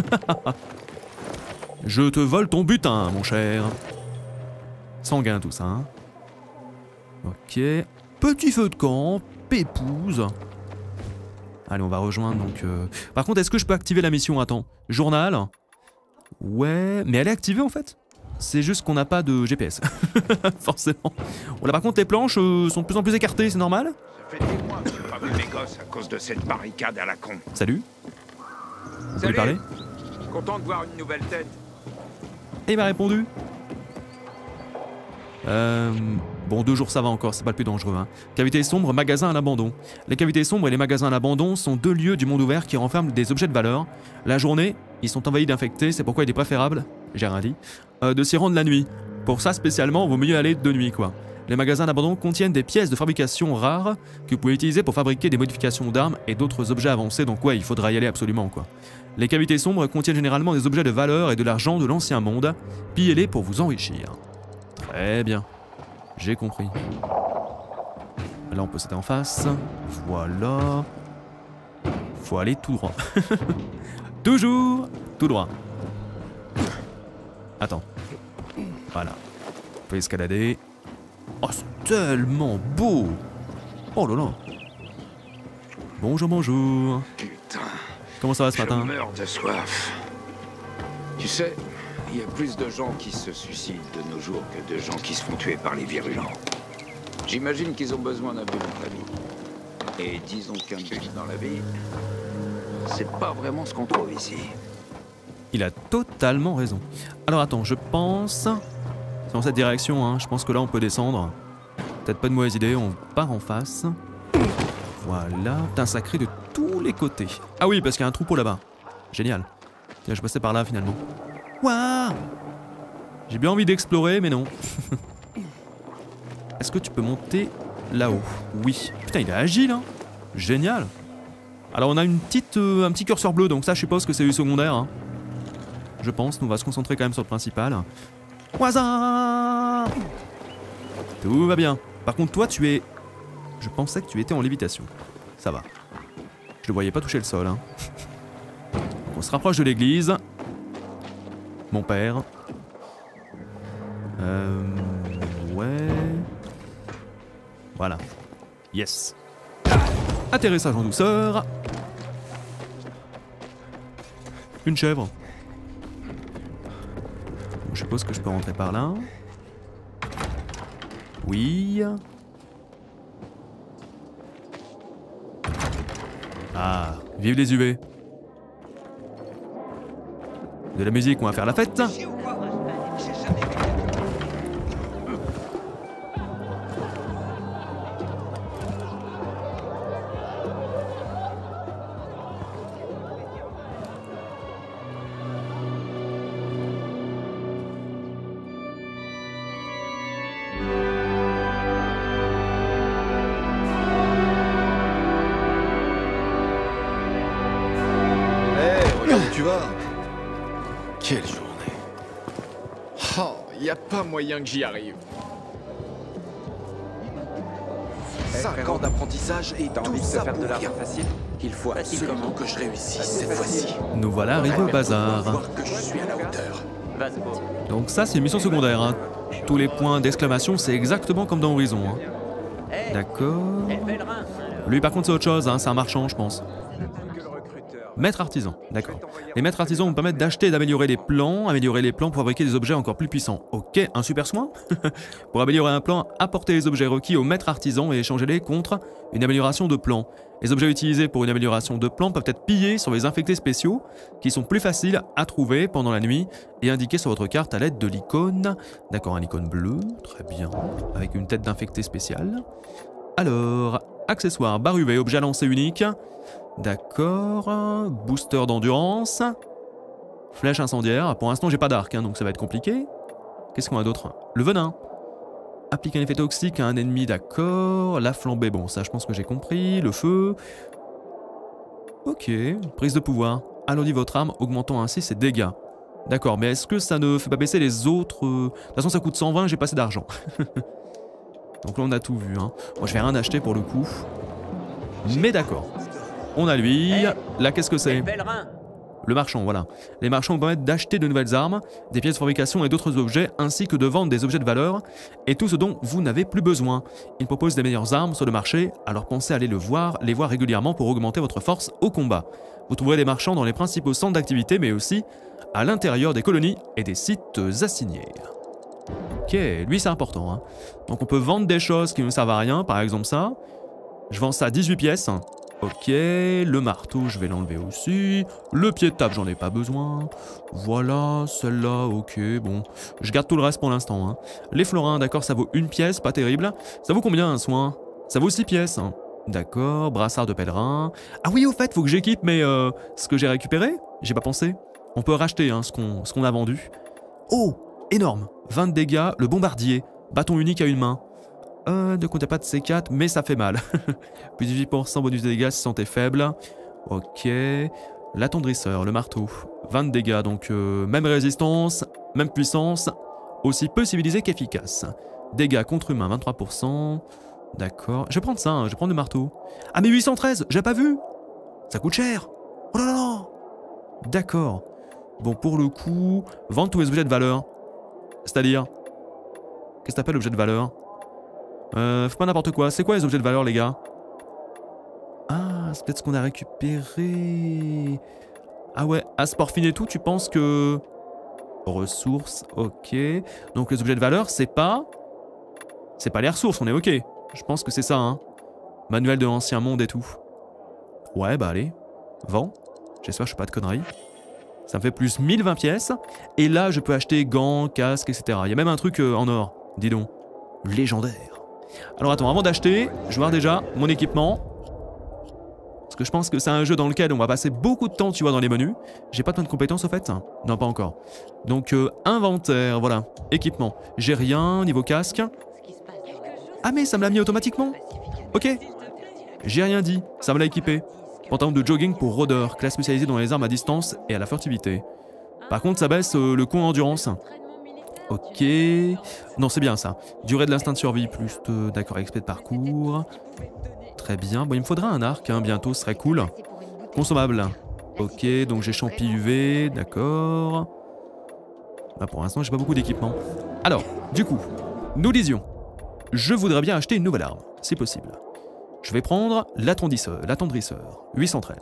Je te vole ton butin, mon cher. Sanguin tout ça, hein. Ok. Petit feu de camp, pépouze. Allez, on va rejoindre donc... Par contre, est-ce que je peux activer la mission? Attends. Journal. Ouais, mais elle est activée en fait. C'est juste qu'on n'a pas de GPS. Forcément. Voilà, par contre, les planches sont de plus en plus écartées, c'est normal? Ça fait des mois que j'ai pas vu mes gosses à cause de cette barricade à la con. Salut. Vous voulez parler? Content de voir une nouvelle tête. Et il m'a répondu. Bon, 2 jours ça va encore, c'est pas le plus dangereux. Hein. Cavités sombres, magasins à l'abandon. Les cavités sombres et les magasins à l'abandon sont 2 lieux du monde ouvert qui renferment des objets de valeur. La journée, ils sont envahis d'infectés, c'est pourquoi il est préférable, j'ai rien dit, de s'y rendre la nuit. Pour ça spécialement, vaut mieux aller de nuit quoi. Les magasins d'abandon contiennent des pièces de fabrication rares que vous pouvez utiliser pour fabriquer des modifications d'armes et d'autres objets avancés, donc ouais, il faudra y aller absolument quoi. Les cavités sombres contiennent généralement des objets de valeur et de l'argent de l'ancien monde. Pillez-les pour vous enrichir. Très bien. J'ai compris. Là, on peut sauter en face. Voilà. Faut aller tout droit. Toujours tout droit. Attends. Voilà. On peut escalader. Oh, c'est tellement beau. Oh là là. Bonjour, bonjour. Putain. Comment ça va ce matin? Je meurs de soif. Tu sais, il y a plus de gens qui se suicident de nos jours que de gens qui se font tuer par les virulents. J'imagine qu'ils ont besoin d'un but dans la vie. Et disons qu'un but dans la vie, c'est pas vraiment ce qu'on trouve ici. Il a totalement raison. Alors attends, je pense... C'est dans cette direction, hein. Je pense que là on peut descendre. Peut-être pas de mauvaise idée, on part en face. Voilà. Putain, ça crie de tous les côtés. Ah oui, parce qu'il y a un troupeau là-bas. Génial. Tiens, je passais par là finalement. Waouh! J'ai bien envie d'explorer, mais non. Est-ce que tu peux monter là-haut? Oui. Putain, il est agile, hein. Génial. Alors on a un petit curseur bleu, donc ça je suppose que c'est du secondaire. Hein. Je pense, nous on va se concentrer quand même sur le principal. Waouh! Tout va bien. Par contre, toi, tu es... Je pensais que tu étais en lévitation. Ça va. Je le voyais pas toucher le sol. Hein. On se rapproche de l'église. Mon père. Ouais. Voilà. Yes. Atterrissage en douceur. Une chèvre. Je suppose que je peux rentrer par là. Oui. Ah, vive les UV. De la musique, on va faire la fête. Tu vas? Quelle journée. Oh, y a pas moyen que j'y arrive. 5 ans d'apprentissage et tout ça pour rien. Facile. Il faut absolument que je réussisse cette fois-ci. Nous voilà arrivés au bazar. Voir que je suis à la hauteur. Donc ça c'est une mission secondaire. Hein. Tous les points d'exclamation c'est exactement comme dans Horizon. Hein. D'accord. Lui par contre c'est autre chose, hein. C'est un marchand je pense. Maître artisan, d'accord. Les maîtres artisans vont permettre d'acheter et d'améliorer les plans pour fabriquer des objets encore plus puissants. Ok, un super soin. Pour améliorer un plan, apportez les objets requis au maître artisan et échangez-les contre une amélioration de plan. Les objets utilisés pour une amélioration de plan peuvent être pillés sur les infectés spéciaux qui sont plus faciles à trouver pendant la nuit et indiqués sur votre carte à l'aide de l'icône. D'accord, un icône bleu, très bien, avec une tête d'infecté spéciale. Alors, accessoires, barre UV, objet à lancer unique. D'accord, booster d'endurance, flèche incendiaire. Pour l'instant j'ai pas d'arc, hein, donc ça va être compliqué. Qu'est-ce qu'on a d'autre? Le venin. Applique un effet toxique à un ennemi, d'accord. La flambée, bon ça je pense que j'ai compris. Le feu. Ok, prise de pouvoir. Alourdit votre arme, augmentant ainsi ses dégâts. D'accord, mais est-ce que ça ne fait pas baisser les autres... De toute façon ça coûte 120, j'ai pas assez d'argent. Donc là on a tout vu, hein. Moi je vais rien acheter pour le coup. Mais d'accord. On a lui. Là, qu'est-ce que c'est? Le marchand, voilà. Les marchands vous permettent d'acheter de nouvelles armes, des pièces de fabrication et d'autres objets, ainsi que de vendre des objets de valeur, et tout ce dont vous n'avez plus besoin. Ils proposent des meilleures armes sur le marché, alors pensez à aller les voir régulièrement pour augmenter votre force au combat. Vous trouverez des marchands dans les principaux centres d'activité, mais aussi à l'intérieur des colonies et des sites assignés. Ok, lui c'est important. Hein. Donc on peut vendre des choses qui ne servent à rien, par exemple ça. Je vends ça à 18 pièces. Ok, le marteau, je vais l'enlever aussi. Le pied de table, j'en ai pas besoin. Voilà, celle-là, ok, bon. Je garde tout le reste pour l'instant. Hein. Les florins, d'accord, ça vaut 1 pièce, pas terrible. Ça vaut combien un soin? Ça vaut 6 pièces. Hein. D'accord, brassard de pèlerin. Ah oui, au fait, faut que j'équipe, mais ce que j'ai récupéré, j'ai pas pensé. On peut racheter hein, ce qu'on a vendu. Oh, énorme. 20 de dégâts, le bombardier. Bâton unique à une main. Ne comptez pas de C4, mais ça fait mal. Plus 18% bonus de dégâts si santé faible. Ok. L'attendrisseur, le marteau. 20 de dégâts, donc même résistance, même puissance. Aussi peu civilisé qu'efficace. Dégâts contre humain, 23%. D'accord. Je vais prendre ça, hein, je vais prendre le marteau. Ah mais 813, j'ai pas vu. Ça coûte cher. Oh là là. D'accord. Bon, pour le coup, vendre tous les objets de valeur. C'est-à-dire, qu'est-ce que t'appelles objet de valeur? Faut pas n'importe quoi. C'est quoi les objets de valeur, les gars? Ah, c'est peut-être ce qu'on a récupéré. Ah ouais, à sport fin et tout, tu penses que... Ressources, ok. Donc les objets de valeur, c'est pas... C'est pas les ressources, on est ok. Je pense que c'est ça, hein. Manuel de l'ancien monde et tout. Ouais, bah allez. Vends. J'espère que je fais pas de conneries. Ça me fait plus 1020 pièces. Et là, je peux acheter gants, casques, etc. Il y a même un truc en or. Dis donc. Légendaire. Alors attends, avant d'acheter, je vais voir déjà mon équipement. Parce que je pense que c'est un jeu dans lequel on va passer beaucoup de temps, tu vois, dans les menus. J'ai pas de points de compétences, au fait? Non, pas encore. Donc, inventaire, voilà. Équipement. J'ai rien, niveau casque. Ah mais ça me l'a mis automatiquement. Ok. J'ai rien dit, ça me l'a équipé. Pantalon de jogging pour rôdeur, classe spécialisée dans les armes à distance et à la furtivité. Par contre, ça baisse le coût en endurance. Ok. Non, c'est bien ça. Durée de l'instinct de survie, plus de... D'accord, XP de parcours. Très bien. Bon, il me faudra un arc, hein, bientôt, ce serait cool. Consommable. Ok, donc j'ai champi UV, d'accord. Là, pour l'instant, j'ai pas beaucoup d'équipement. Alors, du coup, nous disions, je voudrais bien acheter une nouvelle arme, si possible. Je vais prendre l'attendrisseur, 813.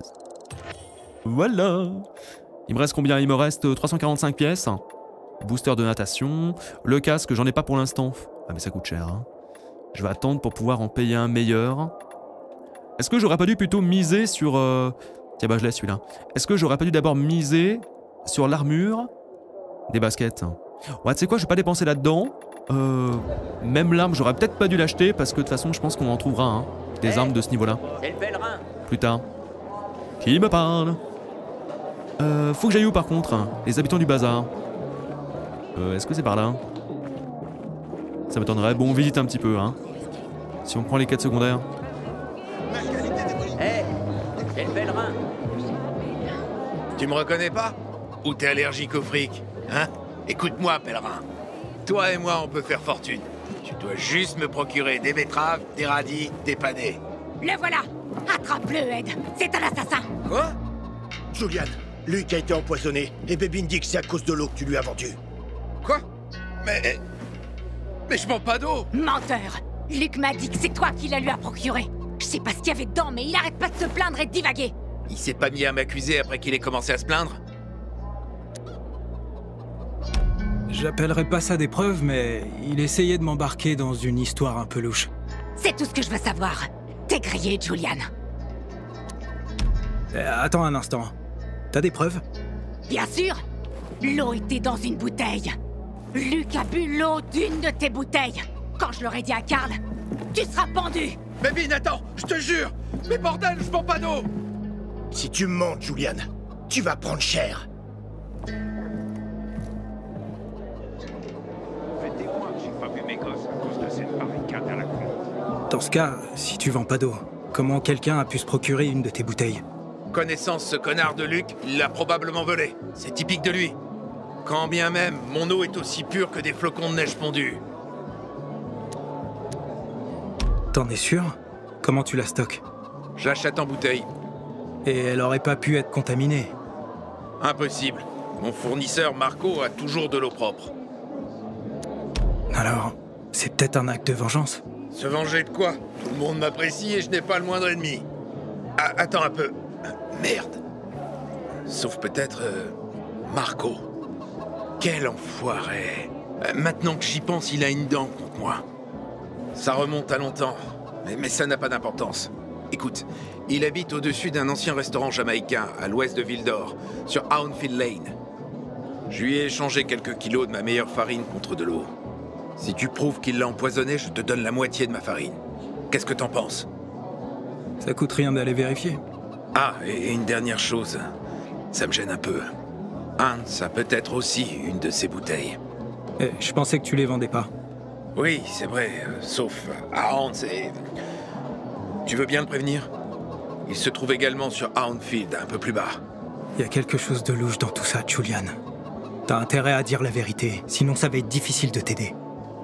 Voilà. Il me reste combien? Il me reste 345 pièces. Booster de natation. Le casque, j'en ai pas pour l'instant. Ah mais ça coûte cher. Hein. Je vais attendre pour pouvoir en payer un meilleur. Est-ce que j'aurais pas dû plutôt miser sur... Tiens bah je laisse celui-là. Est-ce que j'aurais pas dû d'abord miser sur l'armure des baskets? Ouais, tu sais quoi, je vais pas dépenser là-dedans. Même l'arme, j'aurais peut-être pas dû l'acheter parce que de toute façon, je pense qu'on en trouvera hein, des armes de ce niveau-là. Plus tard. Qui me parle? Faut que j'aille où par contre? Les habitants du bazar. Est-ce que c'est par là? Ça m'étonnerait. Bon, on visite un petit peu, hein. Si on prend les quêtes secondaires. Hé, quel pèlerin! Tu me reconnais pas? Ou t'es allergique au fric? Hein? Écoute-moi, pèlerin. Toi et moi, on peut faire fortune. Tu dois juste me procurer des betteraves, des radis, des panais. Le voilà! Attrape-le, Ed! C'est un assassin! Quoi? Julian, Luc a été empoisonné et Bébine dit que c'est à cause de l'eau que tu lui as vendu. Quoi? Mais je vends pas d'eau! Menteur! Luc m'a dit que c'est toi qui la lui a procuré. Je sais pas ce qu'il y avait dedans, mais il arrête pas de se plaindre et de divaguer. Il s'est pas mis à m'accuser après qu'il ait commencé à se plaindre? J'appellerais pas ça des preuves, mais il essayait de m'embarquer dans une histoire un peu louche. C'est tout ce que je veux savoir. T'es grillé, Julian. Attends un instant. T'as des preuves? Bien sûr! L'eau était dans une bouteille. Luc a bu l'eau d'une de tes bouteilles. Quand je l'aurais dit à Karl, tu seras pendu! Bébine, attends, je te jure! Mais bordel, je vends pas d'eau! Si tu me mens, Julian, tu vas prendre cher. Dans ce cas, si tu vends pas d'eau, comment quelqu'un a pu se procurer une de tes bouteilles? Connaissance ce connard de Luc, il l'a probablement volé. C'est typique de lui. Quand bien même, mon eau est aussi pure que des flocons de neige fondus. T'en es sûr? Comment tu la stockes? Je l'achète en bouteille. Et elle aurait pas pu être contaminée? Impossible. Mon fournisseur Marco a toujours de l'eau propre. Alors, c'est peut-être un acte de vengeance? Se venger de quoi? Tout le monde m'apprécie et je n'ai pas le moindre ennemi. Ah, attends un peu. Merde. Sauf peut-être... Marco. Quel enfoiré. Maintenant que j'y pense, il a une dent contre moi. Ça remonte à longtemps, mais ça n'a pas d'importance. Écoute, Il habite au-dessus d'un ancien restaurant jamaïcain, à l'ouest de Ville d'Or, sur Houndfield Lane. Je lui ai échangé quelques kilos de ma meilleure farine contre de l'eau. Si tu prouves qu'il l'a empoisonné, je te donne la moitié de ma farine. Qu'est-ce que t'en penses? Ça coûte rien d'aller vérifier. Ah, et une dernière chose. Ça me gêne un peu. Hans a peut-être aussi une de ces bouteilles. Eh, je pensais que tu les vendais pas. Oui, c'est vrai, sauf à Hans et... Tu veux bien le prévenir? Il se trouve également sur Houndfield, un peu plus bas. Il y a quelque chose de louche dans tout ça, Julian. T'as intérêt à dire la vérité, sinon ça va être difficile de t'aider.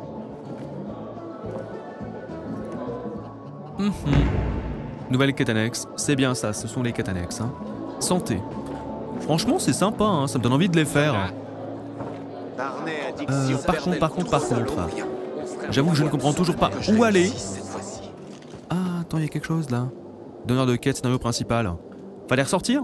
Nouvelle quête annexe, c'est bien ça, ce sont les quêtes annexes. Hein. Santé. Franchement, c'est sympa, hein, ça me donne envie de les faire. Par contre, j'avoue que je ne comprends toujours pas où aller. Ah, attends, il y a quelque chose là. Donneur de quête, scénario principal. Fallait ressortir?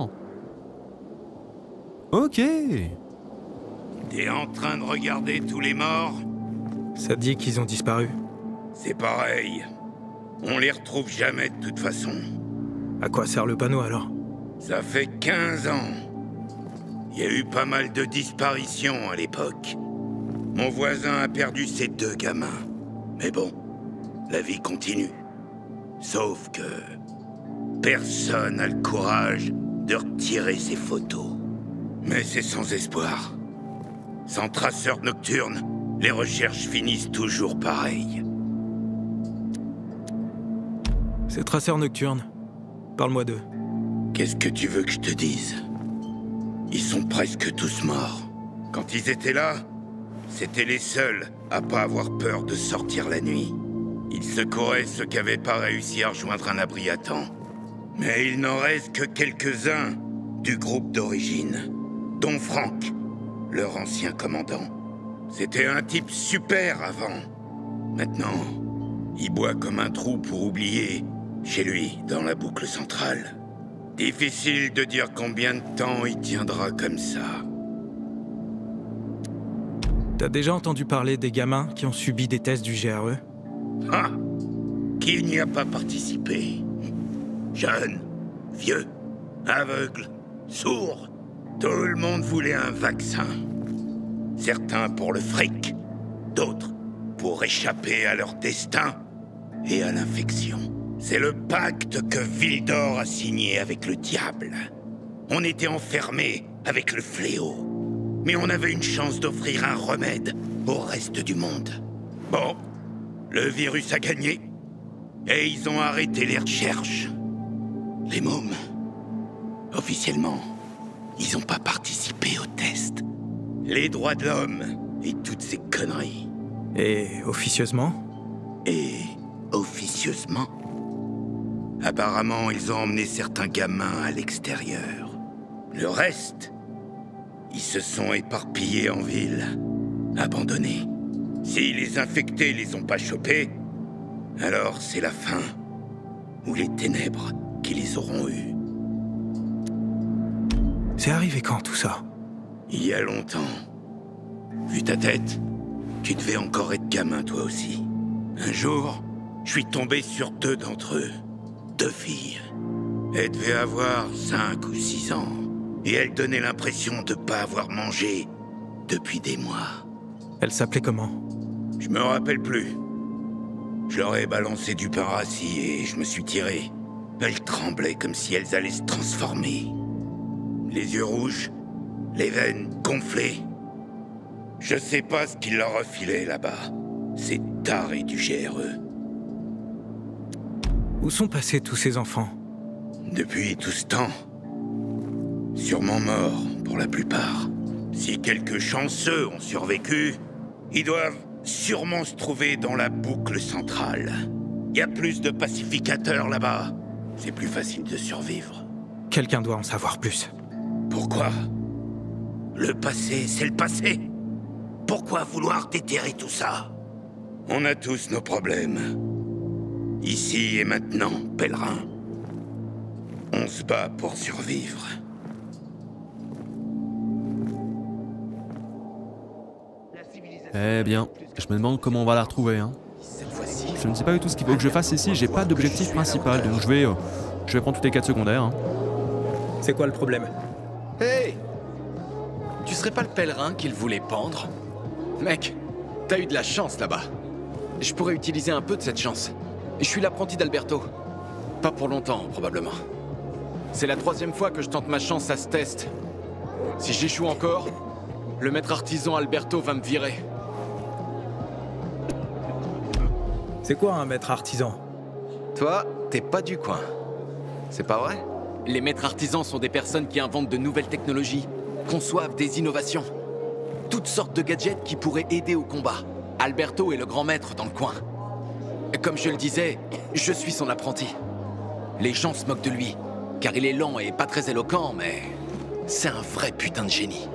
Ok. T'es en train de regarder tous les morts? Ça te dit qu'ils ont disparu? C'est pareil. On les retrouve jamais de toute façon. À quoi sert le panneau alors? Ça fait 15 ans. Il y a eu pas mal de disparitions à l'époque. Mon voisin a perdu ses 2 gamins. Mais bon, la vie continue. Sauf que... personne n'a le courage de retirer ses photos. Mais c'est sans espoir. Sans traceur nocturne, les recherches finissent toujours pareil. Ces traceurs nocturnes. Parle-moi d'eux. Qu'est-ce que tu veux que je te dise? Ils sont presque tous morts. Quand ils étaient là, c'était les seuls à pas avoir peur de sortir la nuit. Ils secouraient ceux qui n'avaient pas réussi à rejoindre un abri à temps. Mais il n'en reste que quelques-uns du groupe d'origine, dont Frank, leur ancien commandant. C'était un type super avant. Maintenant, il boit comme un trou pour oublier, chez lui, dans la boucle centrale. Difficile de dire combien de temps il tiendra comme ça. T'as déjà entendu parler des gamins qui ont subi des tests du GRE? Ah! Qui n'y a pas participé? Jeunes, vieux, aveugles, sourds, tout le monde voulait un vaccin. Certains pour le fric, d'autres pour échapper à leur destin et à l'infection. C'est le pacte que Ville d'Or a signé avec le diable. On était enfermés avec le fléau, mais on avait une chance d'offrir un remède au reste du monde. Bon, le virus a gagné, et ils ont arrêté les recherches. Les mômes, officiellement, ils n'ont pas participé au test. Les droits de l'homme et toutes ces conneries. Et officieusement? Et officieusement? Apparemment, ils ont emmené certains gamins à l'extérieur. Le reste, ils se sont éparpillés en ville, abandonnés. Si les infectés les ont pas chopés, alors c'est la fin, ou les ténèbres qui les auront eus. C'est arrivé quand tout ça? Il y a longtemps. Vu ta tête, tu devais encore être gamin toi aussi. Un jour, je suis tombé sur 2 d'entre eux. 2 filles. Elles devaient avoir 5 ou 6 ans. Et elles donnaient l'impression de pas avoir mangé depuis des mois. Elles s'appelaient comment? Je me rappelle plus. Je leur ai balancé du pain rassis et je me suis tiré. Elles tremblaient comme si elles allaient se transformer. Les yeux rouges, les veines gonflées. Je sais pas ce qu'ils leur refilaient là-bas. Ces tarés du GRE. Où sont passés tous ces enfants? Depuis tout ce temps, sûrement morts pour la plupart. Si quelques chanceux ont survécu, ils doivent sûrement se trouver dans la boucle centrale. Il y a plus de pacificateurs là-bas. C'est plus facile de survivre. Quelqu'un doit en savoir plus. Pourquoi? Le passé, c'est le passé. Pourquoi vouloir déterrer tout ça? On a tous nos problèmes. Ici et maintenant, pèlerin. On se bat pour survivre. Eh bien, je me demande comment on va la retrouver, hein. Je ne sais pas du tout ce qu'il faut que je fasse ici, j'ai pas d'objectif principal, donc je vais prendre toutes les quêtes secondaires. Hein. C'est quoi le problème? Hey! Tu serais pas le pèlerin qu'il voulait pendre? Mec, t'as eu de la chance là-bas. Je pourrais utiliser un peu de cette chance. Je suis l'apprenti d'Alberto. Pas pour longtemps, probablement. C'est la 3e fois que je tente ma chance à ce test. Si j'échoue encore, le maître artisan Alberto va me virer. C'est quoi un maître artisan? Toi, t'es pas du coin. C'est pas vrai? Les maîtres artisans sont des personnes qui inventent de nouvelles technologies, conçoivent des innovations. Toutes sortes de gadgets qui pourraient aider au combat. Alberto est le grand maître dans le coin. Comme je le disais, je suis son apprenti. Les gens se moquent de lui, car il est lent et pas très éloquent, mais c'est un vrai putain de génie.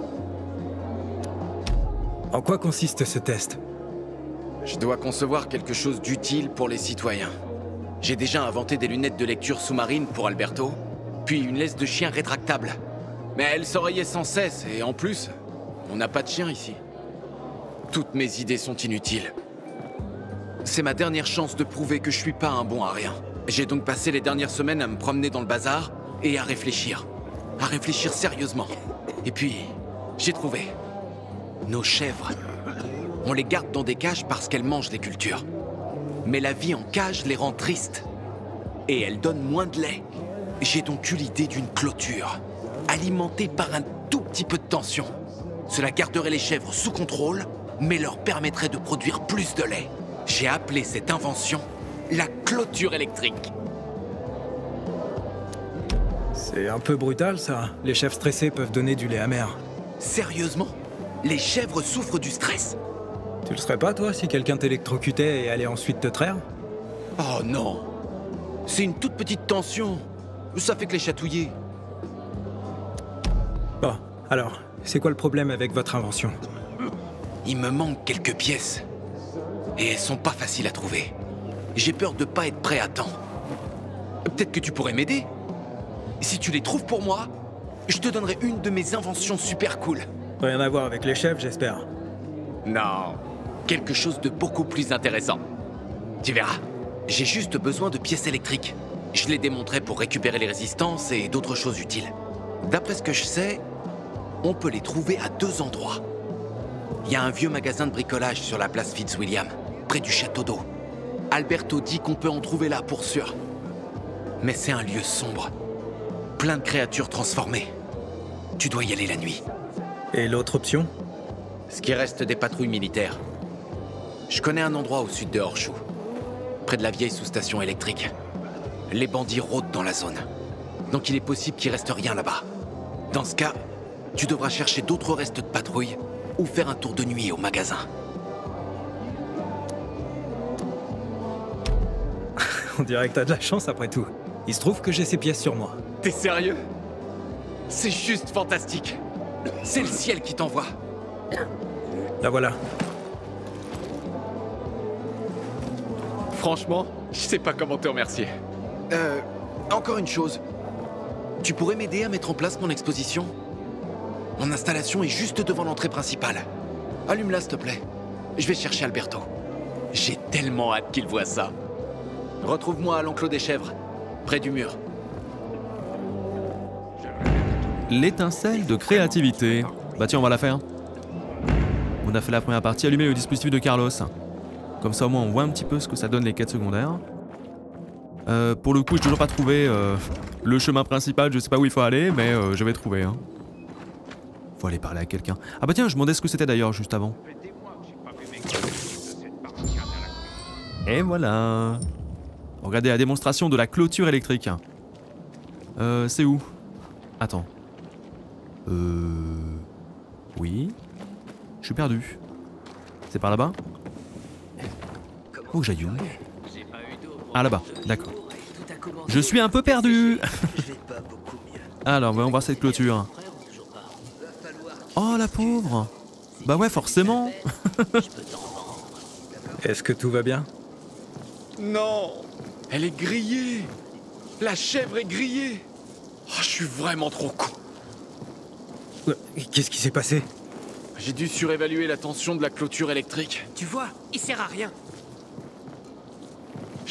En quoi consiste ce test? Je dois concevoir quelque chose d'utile pour les citoyens. J'ai déjà inventé des lunettes de lecture sous-marine pour Alberto, puis une laisse de chien rétractable. Mais elle s'oreillait sans cesse, et en plus, on n'a pas de chien ici. Toutes mes idées sont inutiles. C'est ma dernière chance de prouver que je suis pas un bon à rien. J'ai donc passé les dernières semaines à me promener dans le bazar et à réfléchir. À réfléchir sérieusement. Et puis, j'ai trouvé. Nos chèvres. On les garde dans des cages parce qu'elles mangent des cultures. Mais la vie en cage les rend tristes. Et elles donnent moins de lait. J'ai donc eu l'idée d'une clôture, alimentée par un tout petit peu de tension. Cela garderait les chèvres sous contrôle, mais leur permettrait de produire plus de lait. J'ai appelé cette invention la clôture électrique. C'est un peu brutal, ça. Les chèvres stressés peuvent donner du lait amer. Sérieusement? Les chèvres souffrent du stress? Tu le serais pas, toi, si quelqu'un t'électrocutait et allait ensuite te traire? Oh non! C'est une toute petite tension. Ça fait que les chatouiller. Bon, alors, c'est quoi le problème avec votre invention? Il me manque quelques pièces. Et elles sont pas faciles à trouver. J'ai peur de pas être prêt à temps. Peut-être que tu pourrais m'aider? Si tu les trouves pour moi, je te donnerai une de mes inventions super cool. Rien à voir avec les chefs, j'espère. Non, quelque chose de beaucoup plus intéressant. Tu verras, j'ai juste besoin de pièces électriques. Je les démonterai pour récupérer les résistances et d'autres choses utiles. D'après ce que je sais, on peut les trouver à 2 endroits. Il y a un vieux magasin de bricolage sur la place Fitzwilliam, près du château d'eau. Alberto dit qu'on peut en trouver là pour sûr. Mais c'est un lieu sombre. Plein de créatures transformées. Tu dois y aller la nuit. Et l'autre option? Ce qui reste des patrouilles militaires. Je connais un endroit au sud de Horseshoe, près de la vieille sous-station électrique. Les bandits rôdent dans la zone. Donc il est possible qu'il reste rien là-bas. Dans ce cas, tu devras chercher d'autres restes de patrouille ou faire un tour de nuit au magasin. On dirait que t'as de la chance après tout. Il se trouve que j'ai ces pièces sur moi. T'es sérieux? C'est juste fantastique. C'est le ciel qui t'envoie. La voilà. Franchement, je sais pas comment te remercier. Encore une chose. Tu pourrais m'aider à mettre en place mon exposition? Mon installation est juste devant l'entrée principale. Allume-la, s'il te plaît. Je vais chercher Alberto. J'ai tellement hâte qu'il voit ça. Retrouve-moi à l'enclos des chèvres, près du mur. L'étincelle de créativité. Bah tiens, on va la faire. On a fait la première partie, allumer le dispositif de Carlos. Comme ça au moins on voit un petit peu ce que ça donne les quêtes secondaires. Pour le coup, j'ai toujours pas trouvé le chemin principal, je sais pas où il faut aller, mais je vais trouver. Hein. Faut aller parler à quelqu'un. Ah bah tiens, je me demandais ce que c'était d'ailleurs juste avant. Et voilà. Regardez la démonstration de la clôture électrique. C'est où? Attends. Oui. Je suis perdu. C'est par là-bas? Faut que j'aille où? Ah là-bas, d'accord. Je suis un peu perdu. Alors, voyons voir cette clôture. Oh la pauvre. Bah ouais, forcément. Est-ce que tout va bien? Non! Elle est grillée! La chèvre est grillée! Oh, je suis vraiment trop con! Qu'est-ce qui s'est passé? J'ai dû surévaluer la tension de la clôture électrique. Tu vois, il sert à rien.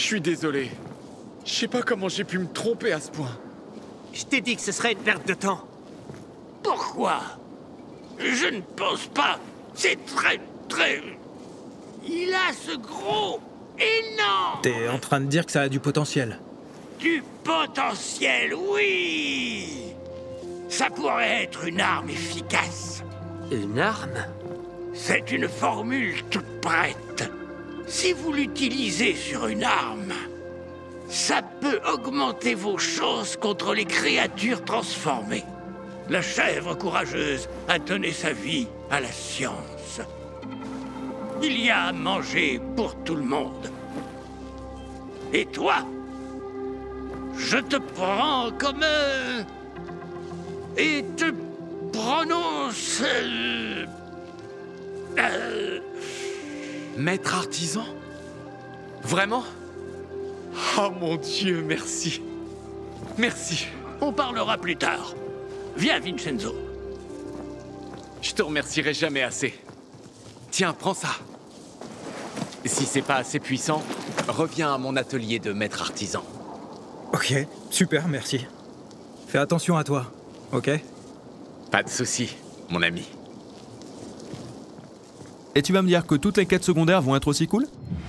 Je suis désolé. Je sais pas comment j'ai pu me tromper à ce point. Je t'ai dit que ce serait une perte de temps. Pourquoi? Je ne pense pas. C'est très... Il a ce gros, énorme... T'es en train de dire que ça a du potentiel. Du potentiel, oui. Ça pourrait être une arme efficace. Une arme? C'est une formule toute prête. Si vous l'utilisez sur une arme, ça peut augmenter vos chances contre les créatures transformées. La chèvre courageuse a donné sa vie à la science. Il y a à manger pour tout le monde. Et toi, je te prends comme et te prononce... Maître artisan? Vraiment? Oh mon Dieu, merci. Merci. On parlera plus tard. Viens, Vincenzo. Je te remercierai jamais assez. Tiens, prends ça. Si c'est pas assez puissant, reviens à mon atelier de maître artisan. Ok, super, merci. Fais attention à toi, ok? Pas de souci, mon ami. Et tu vas me dire que toutes les quêtes secondaires vont être aussi cool?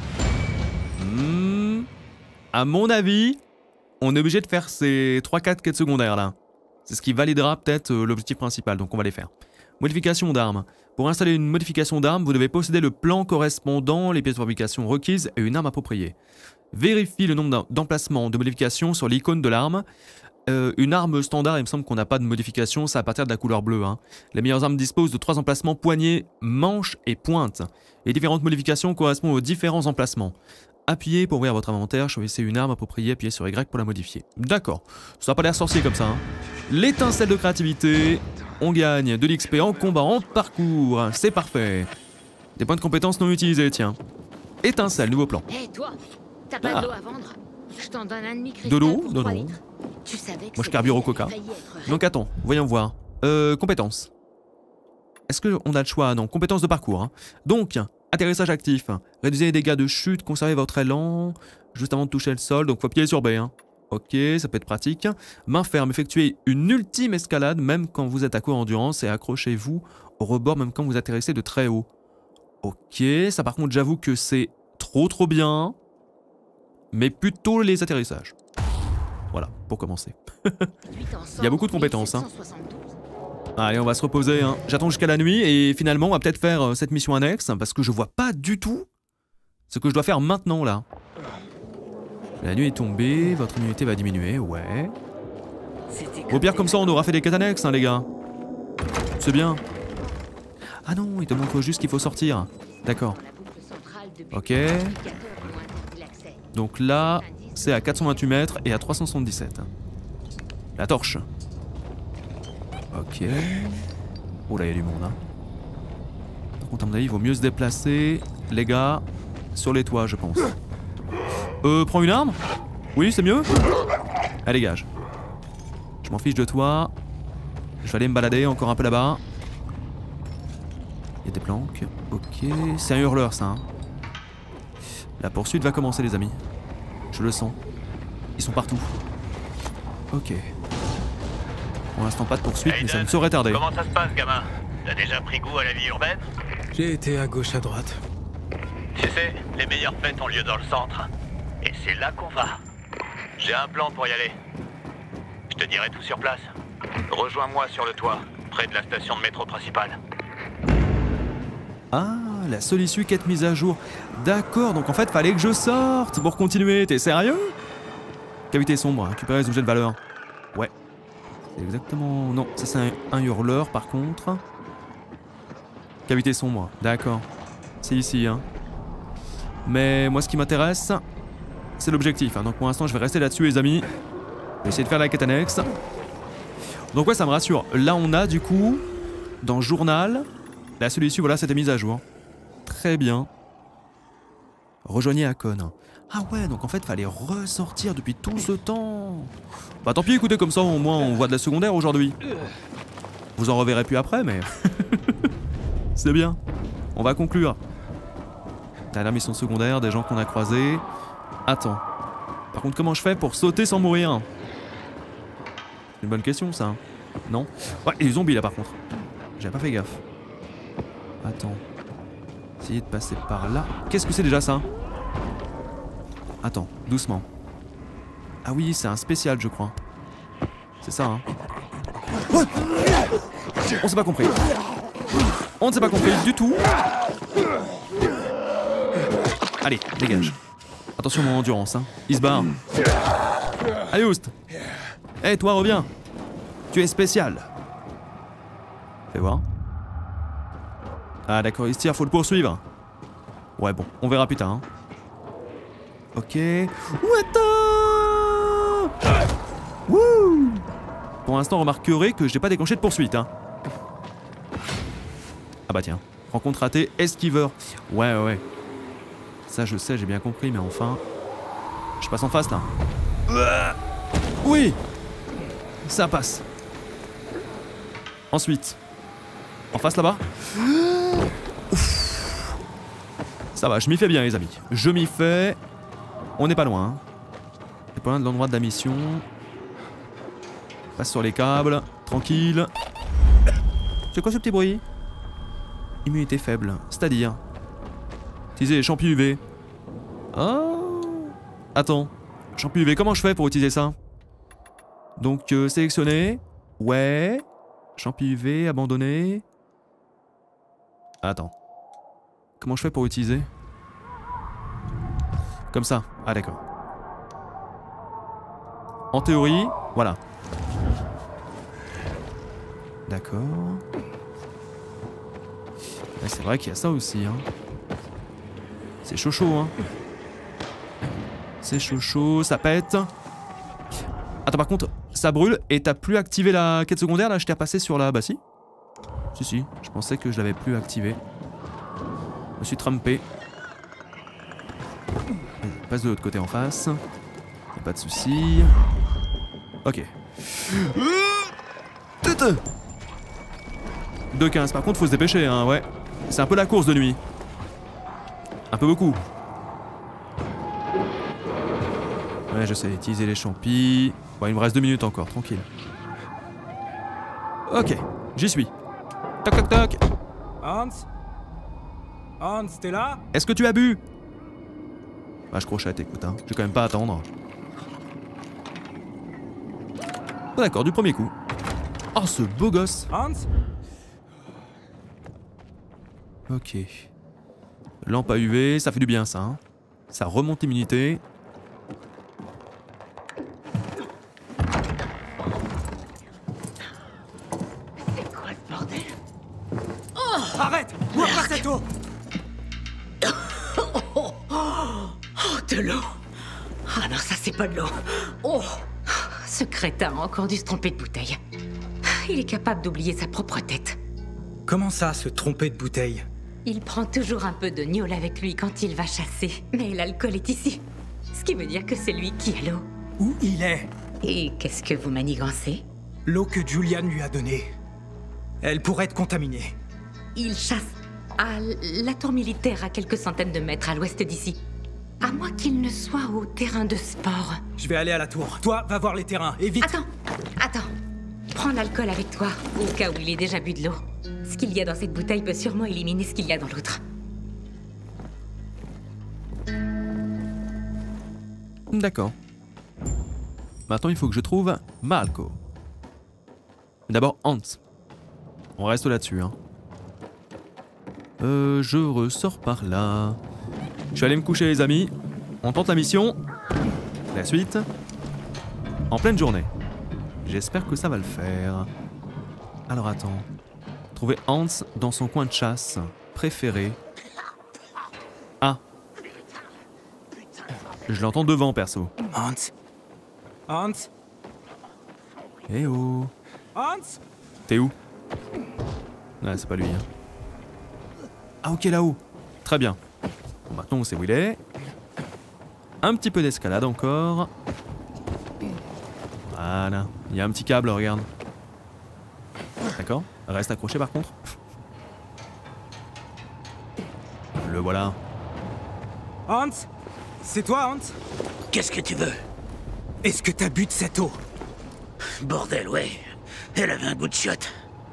À mon avis, on est obligé de faire ces 3-4 quêtes secondaires là. C'est ce qui validera peut-être l'objectif principal, donc on va les faire. Modification d'armes. Pour installer une modification d'arme, vous devez posséder le plan correspondant, les pièces de fabrication requises et une arme appropriée. Vérifie le nombre d'emplacements de modifications sur l'icône de l'arme. Une arme standard, il me semble qu'on n'a pas de modification, c'est à partir de la couleur bleue. Hein. Les meilleures armes disposent de 3 emplacements poignée, manche et pointe. Les différentes modifications correspondent aux différents emplacements. Appuyez pour ouvrir votre inventaire, choisissez une arme appropriée, appuyez sur Y pour la modifier. D'accord, ça n'a pas l'air sorcier comme ça. Hein. L'étincelle de créativité, on gagne de l'XP en combat, en parcours, c'est parfait. Des points de compétences non utilisés, tiens. Étincelle, nouveau plan. Hé, toi, t'as pas de l'eau à vendre? Je t'en donne un demi-cristal. De l'eau? pour Non, 3 non. litres. Tu savais que Moi je carbure au coca. Donc attends, voyons voir. Compétences. Est-ce qu'on a le choix? Non, compétences de parcours. Hein. Donc, atterrissage actif. Réduisez les dégâts de chute, conservez votre élan juste avant de toucher le sol, donc faut appuyer sur B. Hein. Ok, ça peut être pratique. Main ferme, effectuez une ultime escalade même quand vous êtes à court endurance et accrochez-vous au rebord même quand vous atterrissez de très haut. Ok, ça par contre j'avoue que c'est trop bien. Mais plutôt les atterrissages. Voilà, pour commencer. Il y a beaucoup de compétences. Hein. Allez, on va se reposer. Hein. J'attends jusqu'à la nuit et finalement, on va peut-être faire cette mission annexe parce que je vois pas du tout ce que je dois faire maintenant là. La nuit est tombée, votre immunité va diminuer, ouais. Au pire, comme ça, on aura fait des quêtes annexes, hein, les gars. C'est bien. Ah non, il te montre juste qu'il faut sortir. D'accord. Ok. Donc là, c'est à 428 mètres et à 377. La torche. Ok. Oh là, il y a du monde. Hein. Par contre, à mon avis, il vaut mieux se déplacer, les gars, sur les toits, je pense. Prends une arme? Oui, c'est mieux? Allez, dégage. Je m'en fiche de toi. Je vais aller me balader encore un peu là-bas. Il y a des planques. Ok. C'est un hurleur, ça. Hein. La poursuite va commencer, les amis. Je le sens. Ils sont partout. Ok. Pour l'instant, pas de poursuite, mais ça ne saurait tarder. Comment ça se passe, gamin? T'as déjà pris goût à la vie urbaine? J'ai été à gauche, à droite. Tu sais, les meilleures fêtes ont lieu dans le centre. Et c'est là qu'on va. J'ai un plan pour y aller. Je te dirai tout sur place. Rejoins-moi sur le toit, près de la station de métro principale. Ah, la seule issue quête mise à jour. D'accord, donc en fait, fallait que je sorte pour continuer. T'es sérieux? Cavité sombre, récupérer les objets de valeur. Ouais. C'est exactement... Non, ça c'est un hurleur par contre. Cavité sombre, d'accord. C'est ici, hein. Mais moi, ce qui m'intéresse, c'est l'objectif. Hein. Donc pour l'instant, je vais rester là-dessus, les amis. Je vais essayer de faire la quête annexe. Donc ouais, ça me rassure. Là, on a du coup, dans Journal, la seule issue, voilà, c'était mise à jour. Très bien. Rejoignez Akon. Ah ouais, donc en fait, fallait ressortir depuis tout ce temps. Bah tant pis, écoutez, comme ça, au moins, on voit de la secondaire aujourd'hui. Vous en reverrez plus après, mais... c'est bien. On va conclure. Dernière mission secondaire, des gens qu'on a croisés. Attends. Par contre, comment je fais pour sauter sans mourir? C'est une bonne question, ça. Non? Ouais, il y a des zombies, là, par contre. J'avais pas fait gaffe. Attends. Essayer de passer par là. Qu'est-ce que c'est déjà, ça? Attends, doucement. Ah oui, c'est un spécial, je crois. C'est ça, hein. Ouais, on s'est pas compris. On ne s'est pas compris du tout. Allez, dégage. Attention mon endurance, hein. Il se barre. Allez, Oust. Hé, toi, reviens. Tu es spécial. Fais voir. Ah, d'accord, il se tire, faut le poursuivre. Ouais, bon, on verra plus tard, hein. Ok. What? Wouh! Pour l'instant, remarquerez que j'ai pas déclenché de poursuite, hein. Ah bah tiens, rencontre ratée, esquiveur. Ouais, ouais, ouais. Ça, je sais, j'ai bien compris, mais enfin... Je passe en face, là. Oui! Ça passe. Ensuite. En face, là-bas. Ça va, je m'y fais bien, les amis. Je m'y fais... On n'est pas loin, hein. C'est pas loin de l'endroit de la mission. Passe sur les câbles, tranquille. C'est quoi ce petit bruit? Immunité faible, c'est-à-dire utiliser les champis UV. Oh. Attends, champis UV, comment je fais pour utiliser ça? Donc sélectionner. Ouais. Champis UV, abandonner. Attends. Comment je fais pour utiliser? Comme ça. Ah d'accord. En théorie, voilà. D'accord. C'est vrai qu'il y a ça aussi, hein. C'est chaud chaud, hein. C'est chaud chaud, ça pète. Attends, par contre, ça brûle et t'as plus activé la quête secondaire là? Je t'ai repassé sur la... Bah si. Si, je pensais que je l'avais plus activé. Je me suis trompé. Passe de l'autre côté en face. Y'a pas de soucis. Ok. 2-15, par contre faut se dépêcher, hein, ouais. C'est un peu la course de nuit. Un peu beaucoup. Ouais, je sais, utiliser les champis. Bon, il me reste 2 minutes encore, tranquille. Ok, j'y suis. Toc toc toc. Hans? Hans, t'es là? Est-ce que tu as bu? Bah, je crochette, écoute, hein. Je vais quand même pas attendre. Oh, d'accord, du premier coup. Oh, ce beau gosse. Hans? Ok. Lampe à UV, ça fait du bien ça, hein. Ça remonte l'immunité. C'est quoi le bordel? Oh! Arrête! Bois pas cette eau! Oh, de l'eau! Ah non, ça c'est pas de l'eau. Oh! Ce crétin a encore dû se tromper de bouteille. Il est capable d'oublier sa propre tête. Comment ça, se tromper de bouteille? Il prend toujours un peu de gnôle avec lui quand il va chasser. Mais l'alcool est ici. Ce qui veut dire que c'est lui qui a l'eau. Où il est? Et qu'est-ce que vous manigancez? L'eau que Julian lui a donnée. Elle pourrait être contaminée. Il chasse à la tour militaire à quelques centaines de mètres à l'ouest d'ici. À moins qu'il ne soit au terrain de sport. Je vais aller à la tour. Toi, va voir les terrains, et vite. Attends. Prends l'alcool avec toi, au cas où il ait déjà bu de l'eau. Ce qu'il y a dans cette bouteille peut sûrement éliminer ce qu'il y a dans l'autre. D'accord. Maintenant, il faut que je trouve Malko. D'abord, Hans. On reste là-dessus, hein. Je ressors par là. Je suis allé me coucher, les amis. On tente la mission. La suite. En pleine journée. J'espère que ça va le faire. Alors attends. Trouver Hans dans son coin de chasse préféré. Ah. Je l'entends devant, perso. Hans. Hans. Eh oh. Hans. T'es où? Ah, c'est pas lui, hein. Ah ok, là-haut. Très bien. Bon, maintenant on sait où il est. Un petit peu d'escalade encore. Voilà. Il y a un petit câble, regarde. D'accord. Reste accroché par contre. Le voilà. Hans? C'est toi, Hans? Qu'est-ce que tu veux? Est-ce que t'as bu de cette eau? Bordel, ouais. Elle avait un goût de chiotte.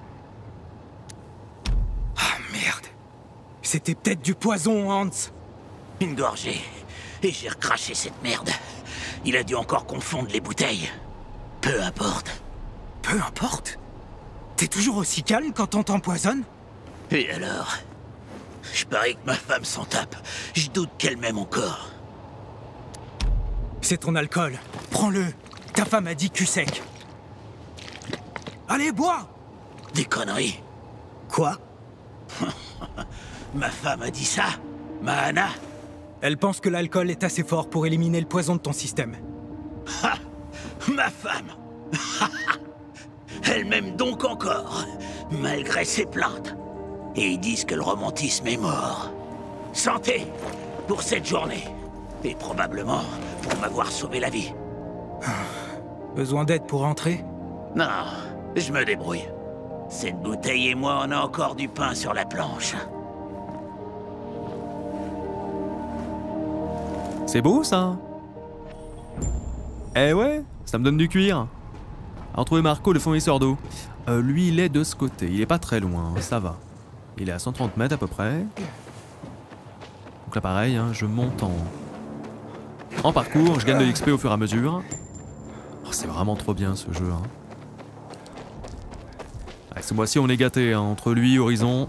Ah, merde. C'était peut-être du poison, Hans. Une gorgée. Et j'ai recraché cette merde. Il a dû encore confondre les bouteilles. Peu importe. Peu importe? T'es toujours aussi calme quand on t'empoisonne? Et alors? Je parie que ma femme s'en tape. Je doute qu'elle m'aime encore. C'est ton alcool. Prends-le. Ta femme a dit cul sec. Allez, bois! Des conneries. Quoi? Ma femme a dit ça? Mahana? Elle pense que l'alcool est assez fort pour éliminer le poison de ton système. Ha! Ma femme! Elle m'aime donc encore, malgré ses plaintes. Et ils disent que le romantisme est mort. Santé pour cette journée. Et probablement pour m'avoir sauvé la vie. Besoin d'aide pour rentrer? Non, je me débrouille. Cette bouteille et moi, on a encore du pain sur la planche. C'est beau, ça? Eh ouais, ça me donne du cuir. Alors, trouver Marco, le fournisseur d'eau. Lui, il est de ce côté. Il est pas très loin, ça va. Il est à 130 mètres à peu près. Donc là, pareil, hein, je monte en parcours. Je gagne de l'XP au fur et à mesure. Oh, c'est vraiment trop bien, ce jeu. Hein. Ouais, ce mois-ci, on est gâté hein, entre lui, Horizon.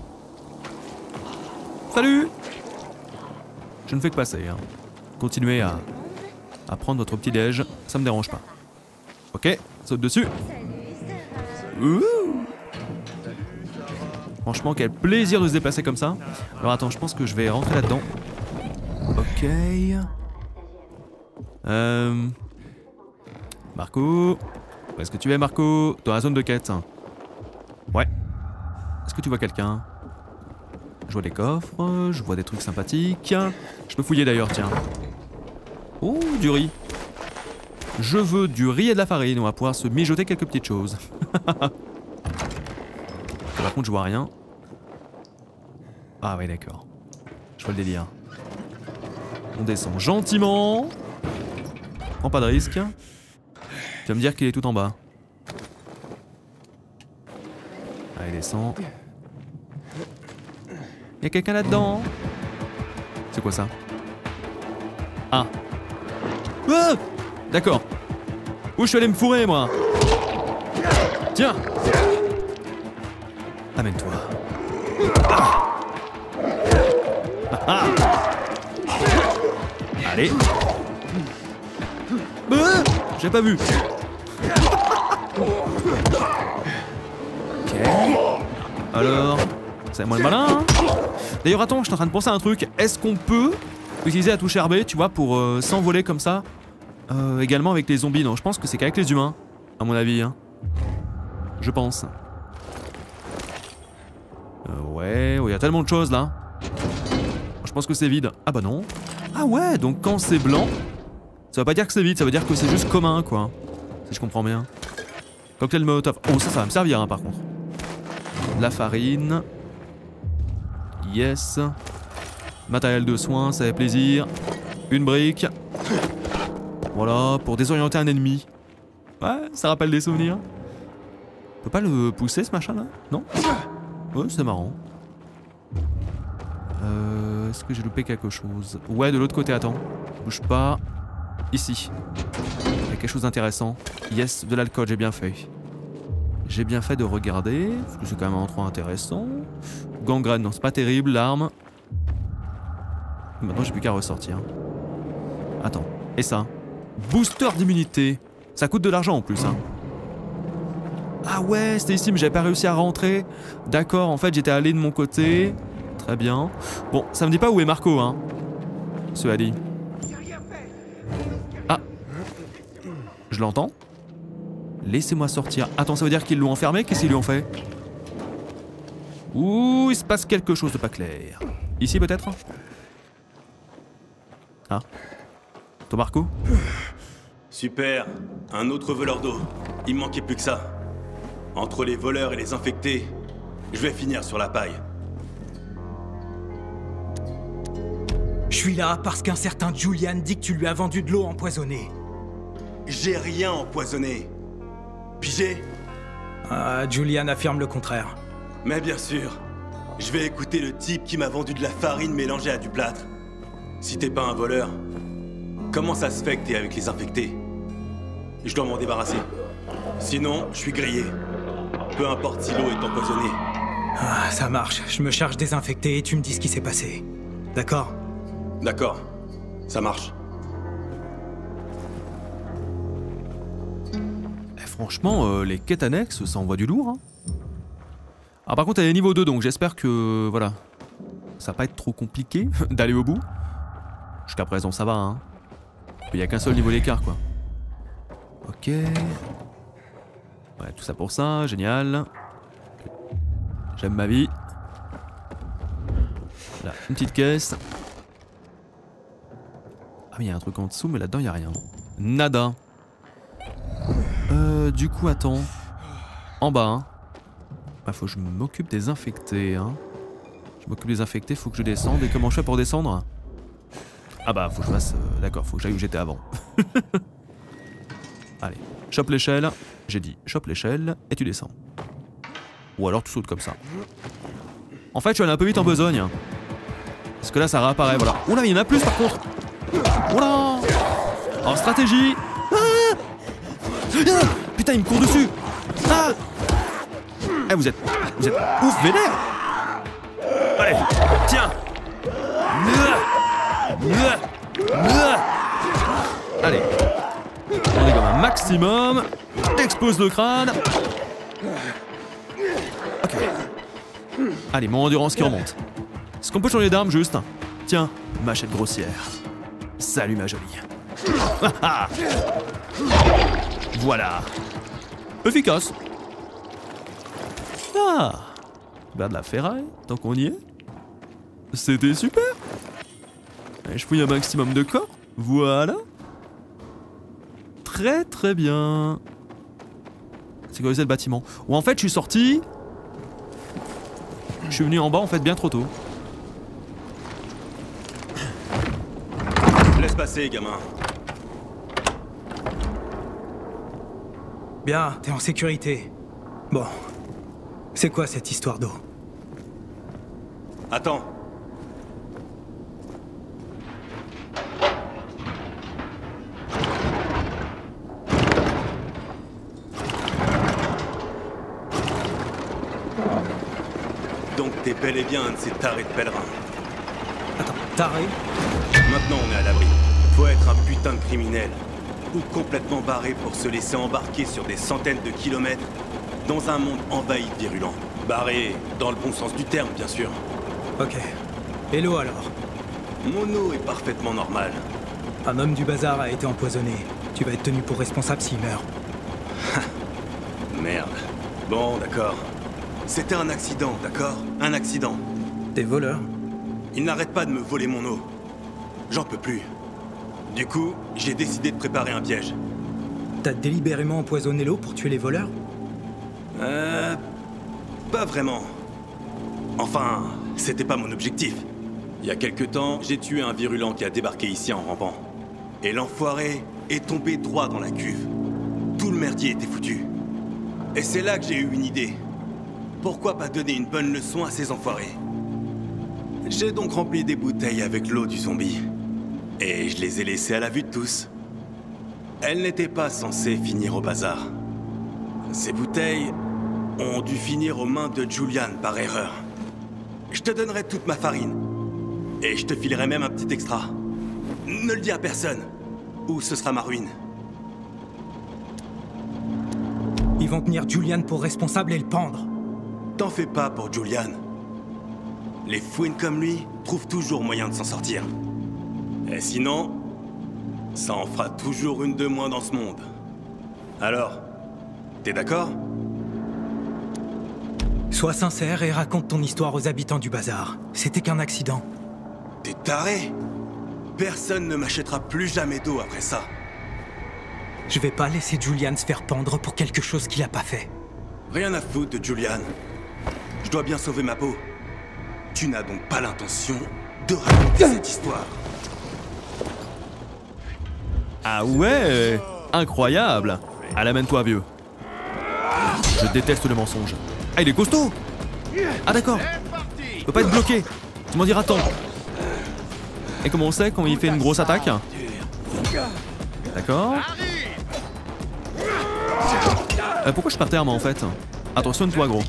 Salut! Je ne fais que passer. Hein. Continuez à prendre votre petit déj, ça me dérange pas. Ok, saute dessus. Ouh. Franchement, quel plaisir de se déplacer comme ça. Alors attends, je pense que je vais rentrer là-dedans. Ok. Marco. Où est-ce que tu es, Marco? Dans la zone de quête. Ouais. Est-ce que tu vois quelqu'un? Je vois des coffres, je vois des trucs sympathiques. Je peux fouiller d'ailleurs, tiens. Oh, du riz. Je veux du riz et de la farine, on va pouvoir se mijoter quelques petites choses. Par contre, je vois rien. Ah ouais, d'accord. Je vois le délire. On descend gentiment. Prends pas de risque. Tu vas me dire qu'il est tout en bas. Allez, descend. Y'a quelqu'un là-dedans? C'est quoi ça? Ah. Ah, d'accord. Où je suis allé me fourrer, moi? Tiens. Amène-toi. Ah. Ah. Allez. Ah, j'ai pas vu. Ok. Alors, c'est moi le malin, hein? D'ailleurs, attends, je suis en train de penser à un truc. Est-ce qu'on peut utiliser la touche RB, tu vois, pour s'envoler comme ça également avec les zombies? Non, je pense que c'est qu'avec les humains, à mon avis. Hein. Je pense. Ouais, il y a tellement de choses là. Je pense que c'est vide. Ah bah non. Ah ouais, donc quand c'est blanc, ça veut pas dire que c'est vide, ça veut dire que c'est juste commun, quoi. Si je comprends bien. Cocktail Molotov. Oh, ça va me servir, hein, par contre. La farine. Yes. Matériel de soins, ça fait plaisir. Une brique. Voilà, pour désorienter un ennemi. Ouais, ça rappelle des souvenirs. On peut pas le pousser, ce machin là? Non? Ouais, c'est marrant. Est-ce que j'ai loupé quelque chose? Ouais, de l'autre côté, attends. Bouge pas. Ici. Il y a quelque chose d'intéressant. Yes, de l'alcool, j'ai bien fait. J'ai bien fait de regarder, parce que c'est quand même un endroit intéressant. Gangrène, non, c'est pas terrible, l'arme. Maintenant, j'ai plus qu'à ressortir. Attends, et ça? Booster d'immunité. Ça coûte de l'argent en plus, hein. Ah ouais, c'était ici, mais j'avais pas réussi à rentrer. D'accord, en fait, j'étais allé de mon côté. Très bien. Bon, ça me dit pas où est Marco, hein. Cela dit. Ah. Je l'entends. Laissez-moi sortir. Attends, ça veut dire qu'ils l'ont enfermé? Qu'est-ce qu'ils lui ont fait? Ouh, il se passe quelque chose de pas clair. Ici, peut-être? Ah. Toi, Marco? Super. Un autre voleur d'eau. Il me manquait plus que ça. Entre les voleurs et les infectés, je vais finir sur la paille. Je suis là parce qu'un certain Julian dit que tu lui as vendu de l'eau empoisonnée. J'ai rien empoisonné. Pigé? Julian affirme le contraire. Mais bien sûr. Je vais écouter le type qui m'a vendu de la farine mélangée à du plâtre. Si t'es pas un voleur, comment ça se fait que t'es avec les infectés? Je dois m'en débarrasser. Sinon, je suis grillé. Peu importe si l'eau est empoisonnée. Ça marche. Je me charge des infectés et tu me dis ce qui s'est passé. D'accord? D'accord. Ça marche. Franchement, les quêtes annexes, ça envoie du lourd. Hein. Ah, par contre, elle est niveau 2, donc j'espère que, voilà, ça va pas être trop compliqué d'aller au bout. Jusqu'à présent, ça va, hein. Il n'y a qu'un seul niveau d'écart, quoi. Ok. Ouais, tout ça pour ça, génial. J'aime ma vie. Là, une petite caisse. Ah, mais il y a un truc en dessous, mais là-dedans, il n'y a rien. Nada. Du coup, attends. En bas, hein. Bah, faut que je m'occupe des infectés, hein. Je m'occupe des infectés, faut que je descende. Et comment je fais pour descendre? Ah bah, faut que je fasse... D'accord, faut que j'aille où j'étais avant. Allez, chope l'échelle. J'ai dit, chope l'échelle et tu descends. Ou alors tu sautes comme ça. En fait, je suis allé un peu vite en besogne. Parce que là, ça réapparaît, voilà. Oula, il y en a plus par contre. Oula. En stratégie. Putain, il me court dessus. Ah. Eh, vous êtes ouf vénère. Allez, tiens. Allez. On est comme un maximum. Explose le crâne. Ok. Allez, mon endurance qui remonte. Est-ce qu'on peut changer d'arme juste? Tiens, machette grossière. Salut ma jolie. Voilà. Efficace. Ah. Vers de la ferraille, tant qu'on y est. C'était super. Et je fouille un maximum de corps. Voilà. Très très bien. Sécuriser le bâtiment. Ou en fait, je suis sorti. Je suis venu en bas en fait bien trop tôt. Laisse passer, gamin. Bien, t'es en sécurité. Bon. C'est quoi cette histoire d'eau? Attends. Donc t'es bel et bien un de ces tarés de pèlerins. Attends, taré? Maintenant on est à l'abri. Faut être un putain de criminel. Ou complètement barré pour se laisser embarquer sur des centaines de kilomètres dans un monde envahi de virulents. Barré dans le bon sens du terme, bien sûr. Ok. Et l'eau alors? Mon eau est parfaitement normale. Un homme du bazar a été empoisonné. Tu vas être tenu pour responsable s'il meurt. Merde. Bon, d'accord. C'était un accident, d'accord? Un accident. Des voleurs? Ils n'arrêtent pas de me voler mon eau. J'en peux plus. Du coup, j'ai décidé de préparer un piège. T'as délibérément empoisonné l'eau pour tuer les voleurs? Pas vraiment. Enfin, c'était pas mon objectif. Il y a quelque temps, j'ai tué un virulent qui a débarqué ici en rampant. Et l'enfoiré est tombé droit dans la cuve. Tout le merdier était foutu. Et c'est là que j'ai eu une idée. Pourquoi pas donner une bonne leçon à ces enfoirés? J'ai donc rempli des bouteilles avec l'eau du zombie. Et je les ai laissées à la vue de tous. Elles n'étaient pas censées finir au bazar. Ces bouteilles ont dû finir aux mains de Julian par erreur. Je te donnerai toute ma farine. Et je te filerai même un petit extra. Ne le dis à personne, ou ce sera ma ruine. Ils vont tenir Julian pour responsable et le pendre. T'en fais pas pour Julian. Les fouines comme lui trouvent toujours moyen de s'en sortir. Et sinon, ça en fera toujours une de moins dans ce monde. Alors, t'es d'accord? Sois sincère et raconte ton histoire aux habitants du bazar. C'était qu'un accident. T'es taré? Personne ne m'achètera plus jamais d'eau après ça. Je vais pas laisser Julian se faire pendre pour quelque chose qu'il a pas fait. Rien à foutre de Julian. Je dois bien sauver ma peau. Tu n'as donc pas l'intention de raconter cette histoire. Ah ouais, incroyable. Allez, amène-toi, vieux. Je déteste le mensonge. Ah, il est costaud. Ah d'accord. Il peut pas être bloqué. Tu m'en diras tant. Et comment on sait quand il fait une grosse attaque? D'accord. Pourquoi je perds terme en fait? Attention toi gros.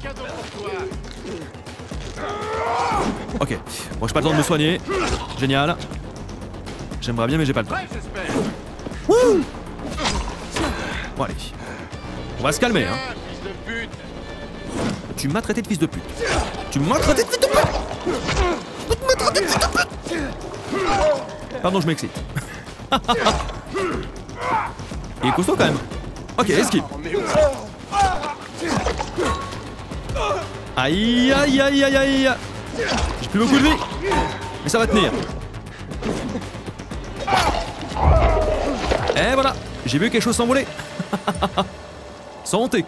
Ok, bon j'ai pas le temps de me soigner. Génial. J'aimerais bien mais j'ai pas le temps. Wouh. Bon allez. On va se calmer hein. Tu m'as traité de fils de pute. Tu m'as traité de fils de pute. Tu m'as traité de fils de pute. Pardon je m'excite. Il est costaud quand même. Ok, esquive. Aïe aïe aïe aïe aïe. J'ai plus beaucoup de vie. Mais ça va tenir. Et voilà. J'ai vu quelque chose s'envoler. Santé.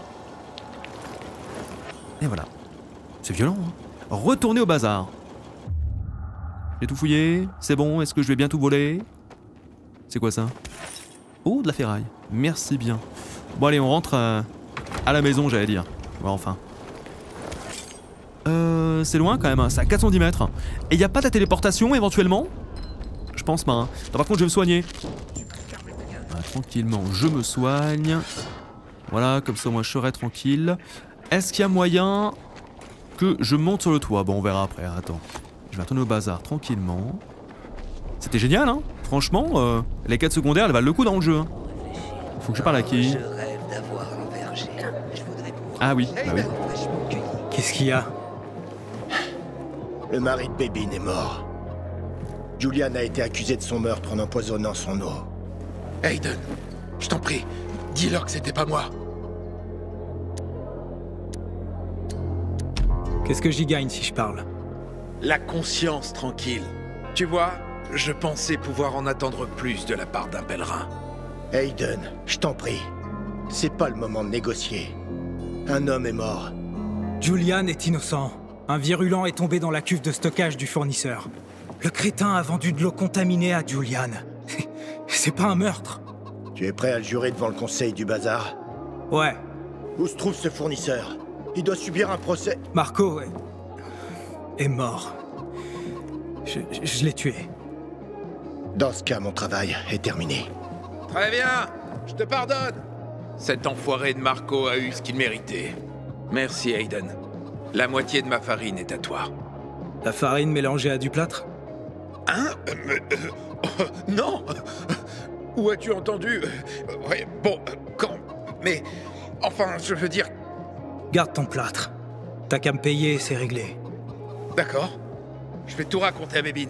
Et voilà. C'est violent hein. Retournez au bazar. J'ai tout fouillé. C'est bon, est-ce que je vais bien tout voler? C'est quoi ça? Oh, de la ferraille. Merci bien. Bon allez, on rentre à la maison, j'allais dire. Ouais, enfin. C'est loin quand même, hein. C'est à 410 mètres. Et y a pas de téléportation éventuellement? Je pense pas. Hein. Non, par contre, je vais me soigner. Ah, tranquillement, je me soigne. Voilà, comme ça, moi, je serai tranquille. Est-ce qu'il y a moyen que je monte sur le toit? Bon, on verra après. Attends. Je vais retourner au bazar tranquillement. C'était génial, hein. Franchement, les quêtes secondaires, elles valent le coup dans le jeu. Hein. Faut que je parle à qui? Ah oui, bah oui. Qu'est-ce qu'il y a? Le mari de Bébine est mort. Julian a été accusé de son meurtre en empoisonnant son eau. Aiden, je t'en prie, dis-leur que c'était pas moi. Qu'est-ce que j'y gagne si je parle? La conscience tranquille. Tu vois, je pensais pouvoir en attendre plus de la part d'un pèlerin. Aiden, je t'en prie. C'est pas le moment de négocier. Un homme est mort. Julian est innocent. Un virulent est tombé dans la cuve de stockage du fournisseur. Le crétin a vendu de l'eau contaminée à Julian. C'est pas un meurtre. Tu es prêt à le jurer devant le conseil du bazar? Ouais. Où se trouve ce fournisseur? Il doit subir un procès. Marco est mort. Je l'ai tué. Dans ce cas, mon travail est terminé. Très bien, je te pardonne. Cet enfoiré de Marco a eu ce qu'il méritait. Merci, Aiden. La moitié de ma farine est à toi. La farine mélangée à du plâtre? Hein? Non. Où as-tu entendu? Ouais, bon, quand? Mais, enfin, je veux dire... Garde ton plâtre. T'as qu'à me payer, c'est réglé. D'accord. Je vais tout raconter à Bébine.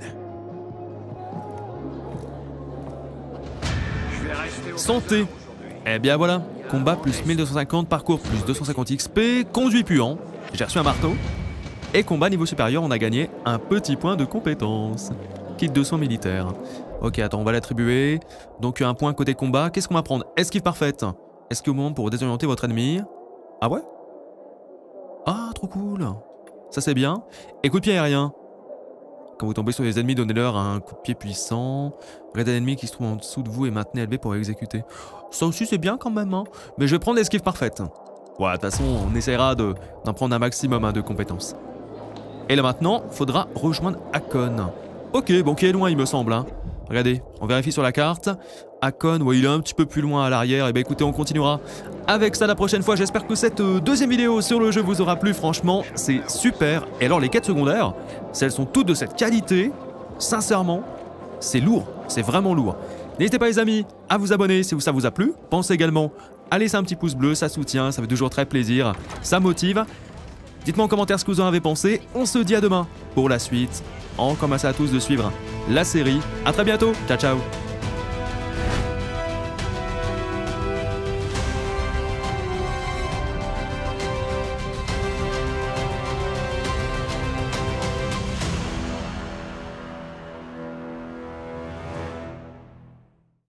Santé. Eh bien voilà. Combat plus 1250, parcours plus 250 XP, conduit puant. J'ai reçu un marteau. Et combat niveau supérieur, on a gagné un petit point de compétence. Kit de soins militaires. Ok, attends, on va l'attribuer. Donc un point côté combat. Qu'est-ce qu'on va prendre? Esquive parfaite. Esquive au moment pour désorienter votre ennemi. Ah ouais? Ah, trop cool. Ça c'est bien. Et coup de pied aérien. Quand vous tombez sur les ennemis, donnez-leur un coup de pied puissant. Regardez l'ennemi qui se trouve en dessous de vous et maintenez LB pour exécuter. Ça aussi c'est bien quand même, hein. Mais je vais prendre l'esquive parfaite. Ouais, de toute façon, on essaiera d'en prendre un maximum hein, de compétences. Et là maintenant, faudra rejoindre Hakon. Ok, bon, qui est loin il me semble. Hein. Regardez, on vérifie sur la carte. Hakon, ouais, il est un petit peu plus loin à l'arrière. Et ben écoutez, on continuera avec ça la prochaine fois. J'espère que cette deuxième vidéo sur le jeu vous aura plu. Franchement, c'est super. Et alors, les quêtes secondaires, elles sont toutes de cette qualité. Sincèrement, c'est lourd. C'est vraiment lourd. N'hésitez pas les amis à vous abonner si ça vous a plu. Pensez également à laisser un petit pouce bleu, ça soutient, ça fait toujours très plaisir, ça motive. Dites-moi en commentaire ce que vous en avez pensé. On se dit à demain pour la suite. Encore merci à tous de suivre la série. A très bientôt. Ciao ciao.